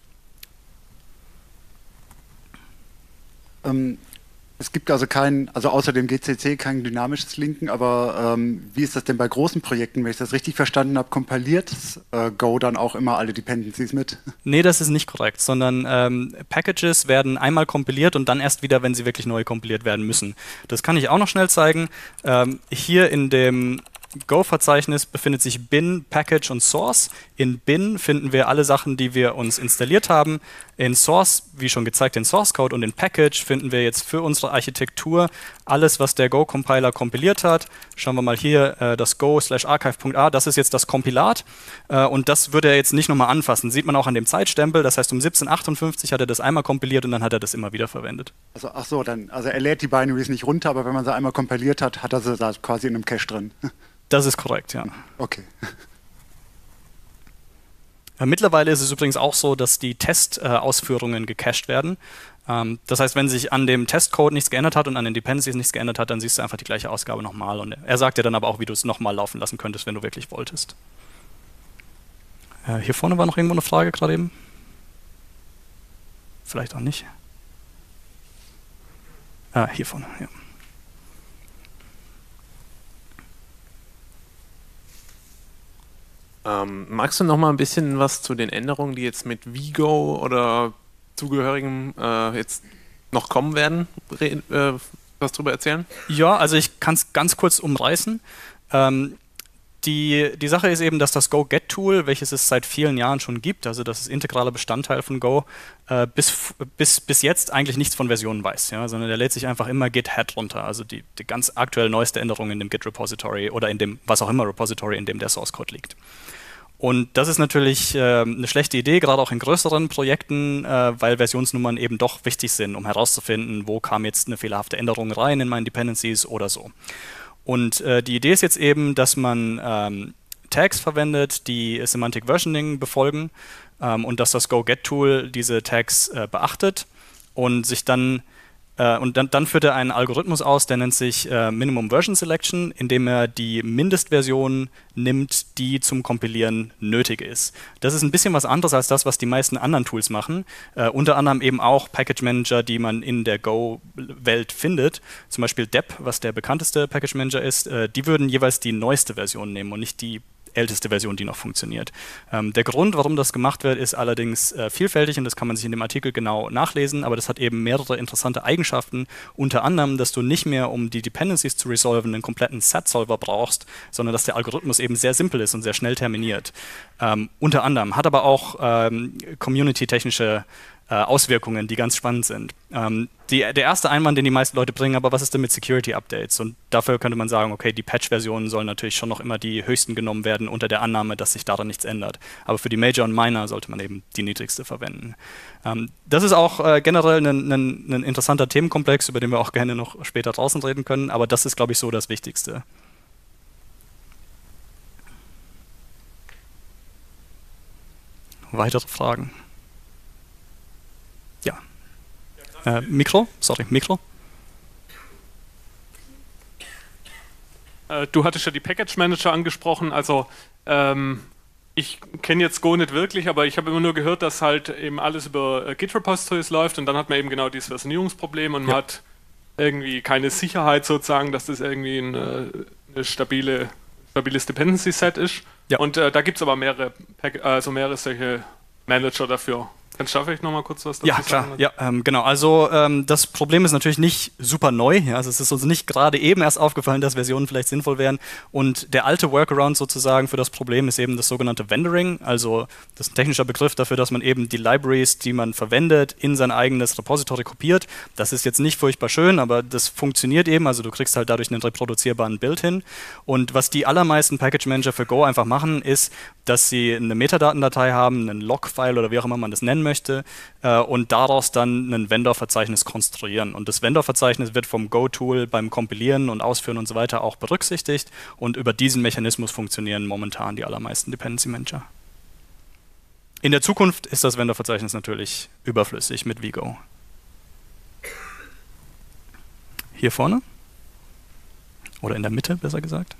Ähm, es gibt also kein, also außer dem G C C kein dynamisches Linken, aber ähm, wie ist das denn bei großen Projekten? Wenn ich das richtig verstanden habe, kompiliert äh, Go dann auch immer alle Dependencies mit? Nee, das ist nicht korrekt, sondern ähm, Packages werden einmal kompiliert und dann erst wieder, wenn sie wirklich neu kompiliert werden müssen. Das kann ich auch noch schnell zeigen. Ähm, hier in dem Go-Verzeichnis befindet sich Bin, Package und Source. In Bin finden wir alle Sachen, die wir uns installiert haben. In Source, wie schon gezeigt, den Source Code, und in Package finden wir jetzt für unsere Architektur alles, was der Go-Compiler kompiliert hat. Schauen wir mal hier, äh, das Go slash archive.a, das ist jetzt das Kompilat, äh, und das würde er jetzt nicht nochmal anfassen. Sieht man auch an dem Zeitstempel, das heißt um siebzehn achtundfünfzig hat er das einmal kompiliert und dann hat er das immer wieder verwendet. Also ach so, dann, also er lädt die Binaries nicht runter, aber wenn man sie einmal kompiliert hat, hat er sie da quasi in einem Cache drin. Das ist korrekt, ja. Okay. Äh, mittlerweile ist es übrigens auch so, dass die Testausführungen äh, gecached werden. Ähm, das heißt, wenn sich an dem Testcode nichts geändert hat und an den Dependencies nichts geändert hat, dann siehst du einfach die gleiche Ausgabe nochmal. Und er sagt dir dann aber auch, wie du es nochmal laufen lassen könntest, wenn du wirklich wolltest. Äh, hier vorne war noch irgendwo eine Frage gerade eben. Vielleicht auch nicht. Ah, hier vorne, ja. Ähm, magst du noch mal ein bisschen was zu den Änderungen, die jetzt mit Vigo oder zugehörigem äh, jetzt noch kommen werden, äh, was drüber erzählen? Ja, also ich kann es ganz kurz umreißen. Ähm, die, die Sache ist eben, dass das Go-Get-Tool, welches es seit vielen Jahren schon gibt, also das ist integraler Bestandteil von Go, äh, bis, bis, bis jetzt eigentlich nichts von Versionen weiß, ja, sondern der lädt sich einfach immer Git-Head runter, also die, die ganz aktuell neueste Änderung in dem Git-Repository oder in dem, was auch immer Repository, in dem der Source-Code liegt. Und das ist natürlich äh, eine schlechte Idee, gerade auch in größeren Projekten, äh, weil Versionsnummern eben doch wichtig sind, um herauszufinden, wo kam jetzt eine fehlerhafte Änderung rein in meinen Dependencies oder so. Und äh, die Idee ist jetzt eben, dass man ähm, Tags verwendet, die Semantic Versioning befolgen, ähm, und dass das Go-Get-Tool diese Tags äh, beachtet und sich dann Äh, und dann, dann führt er einen Algorithmus aus, der nennt sich äh, Minimum Version Selection, indem er die Mindestversion nimmt, die zum Kompilieren nötig ist. Das ist ein bisschen was anderes als das, was die meisten anderen Tools machen. Äh, unter anderem eben auch Package Manager, die man in der Go-Welt findet. Zum Beispiel Deb, was der bekannteste Package Manager ist, äh, die würden jeweils die neueste Version nehmen und nicht die älteste Version, die noch funktioniert. Ähm, der Grund, warum das gemacht wird, ist allerdings äh, vielfältig, und das kann man sich in dem Artikel genau nachlesen, aber das hat eben mehrere interessante Eigenschaften, unter anderem, dass du nicht mehr, um die Dependencies zu resolven, einen kompletten Set-Solver brauchst, sondern dass der Algorithmus eben sehr simpel ist und sehr schnell terminiert. Ähm, unter anderem, hat aber auch ähm, community-technische äh, Auswirkungen, die ganz spannend sind. Ähm, die, der erste Einwand, den die meisten Leute bringen, aber was ist denn mit Security-Updates? Und dafür könnte man sagen, okay, die Patch-Versionen sollen natürlich schon noch immer die höchsten genommen werden, unter der Annahme, dass sich daran nichts ändert. Aber für die Major und Minor sollte man eben die niedrigste verwenden. Ähm, das ist auch äh, generell ein, ein, ein interessanter Themenkomplex, über den wir auch gerne noch später draußen reden können, aber das ist, glaube ich, so das Wichtigste. Weitere Fragen? Ja. Äh, Mikro? Sorry, Mikro? Äh, du hattest ja die Package Manager angesprochen. Also ähm, ich kenne jetzt Go nicht wirklich, aber ich habe immer nur gehört, dass halt eben alles über äh, Git Repositories läuft und dann hat man eben genau dieses Versionierungsproblem und ja. man hat irgendwie keine Sicherheit sozusagen, dass das irgendwie ein, äh, eine stabile, stabiles Dependency Set ist. Ja. Und äh, da gibt es aber mehrere, also mehrere solche Manager dafür. Kannst du da vielleicht nochmal kurz was dazu ja, sagen? Klar. Ja, ähm, genau. Also ähm, das Problem ist natürlich nicht super neu. Ja? Also es ist uns nicht gerade eben erst aufgefallen, dass Versionen vielleicht sinnvoll wären. Und der alte Workaround sozusagen für das Problem ist eben das sogenannte Vendoring. Also das ist ein technischer Begriff dafür, dass man eben die Libraries, die man verwendet, in sein eigenes Repository kopiert. Das ist jetzt nicht furchtbar schön, aber das funktioniert eben. Also du kriegst halt dadurch einen reproduzierbaren Build hin. Und was die allermeisten Package Manager für Go einfach machen, ist, dass sie eine Metadatendatei haben, einen Log-File oder wie auch immer man das nennen möchte äh, und daraus dann ein Vendor-Verzeichnis konstruieren. Und das Vendor-Verzeichnis wird vom Go-Tool beim Kompilieren und Ausführen und so weiter auch berücksichtigt und über diesen Mechanismus funktionieren momentan die allermeisten Dependency Manager. In der Zukunft ist das Vendor-Verzeichnis natürlich überflüssig mit Vigo. Hier vorne? Oder in der Mitte, besser gesagt.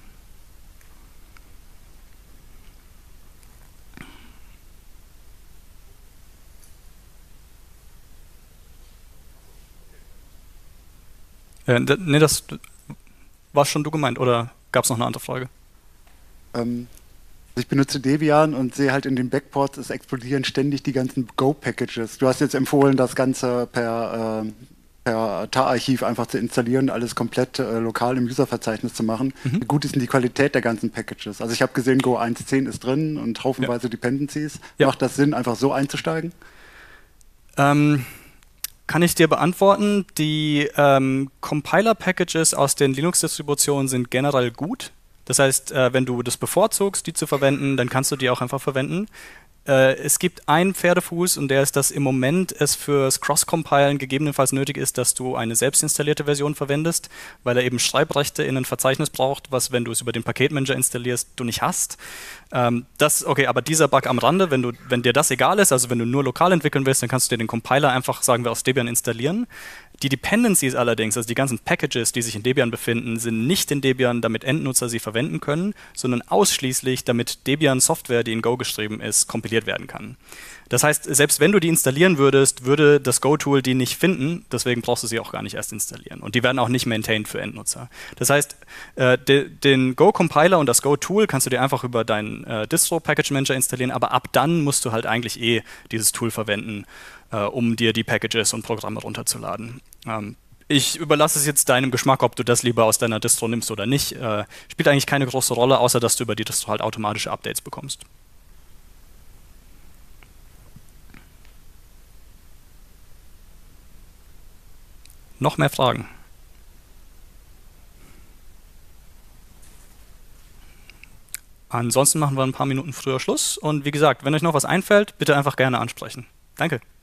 Äh, ne, das war schon du gemeint, oder gab es noch eine andere Frage? Ähm, ich benutze Debian und sehe halt in den Backports, es explodieren ständig die ganzen Go-Packages. Du hast jetzt empfohlen, das Ganze per, äh, per Tar-Archiv einfach zu installieren, alles komplett äh, lokal im User-Verzeichnis zu machen. Mhm. Wie gut ist denn die Qualität der ganzen Packages? Also ich habe gesehen, Go eins Punkt zehn ist drin und haufenweise ja. Dependencies. Ja. Macht das Sinn, einfach so einzusteigen? Ähm... Kann ich dir beantworten. Die ähm, Compiler-Packages aus den Linux-Distributionen sind generell gut. Das heißt, äh, wenn du das bevorzugst, die zu verwenden, dann kannst du die auch einfach verwenden. Äh, es gibt einen Pferdefuß und der ist, dass im Moment es fürs Cross-Compilen gegebenenfalls nötig ist, dass du eine selbstinstallierte Version verwendest, weil er eben Schreibrechte in ein Verzeichnis braucht, was, wenn du es über den Paketmanager installierst, du nicht hast. Ähm, das, okay, aber dieser Bug am Rande, wenn, du, wenn dir das egal ist, also wenn du nur lokal entwickeln willst, dann kannst du dir den Compiler einfach, sagen wir, aus Debian installieren. Die Dependencies allerdings, also die ganzen Packages, die sich in Debian befinden, sind nicht in Debian, damit Endnutzer sie verwenden können, sondern ausschließlich, damit Debian-Software, die in Go geschrieben ist, kompiliert werden kann. Das heißt, selbst wenn du die installieren würdest, würde das Go-Tool die nicht finden, deswegen brauchst du sie auch gar nicht erst installieren. Und die werden auch nicht maintained für Endnutzer. Das heißt, äh, de, den Go-Compiler und das Go-Tool kannst du dir einfach über deinen äh, Distro-Package-Manager installieren, aber ab dann musst du halt eigentlich eh dieses Tool verwenden, äh, um dir die Packages und Programme runterzuladen. Ähm, ich überlasse es jetzt deinem Geschmack, ob du das lieber aus deiner Distro nimmst oder nicht. Äh, spielt eigentlich keine große Rolle, außer dass du über die Distro halt automatische Updates bekommst. Noch mehr Fragen? Ansonsten machen wir ein paar Minuten früher Schluss. Und wie gesagt, wenn euch noch was einfällt, bitte einfach gerne ansprechen. Danke.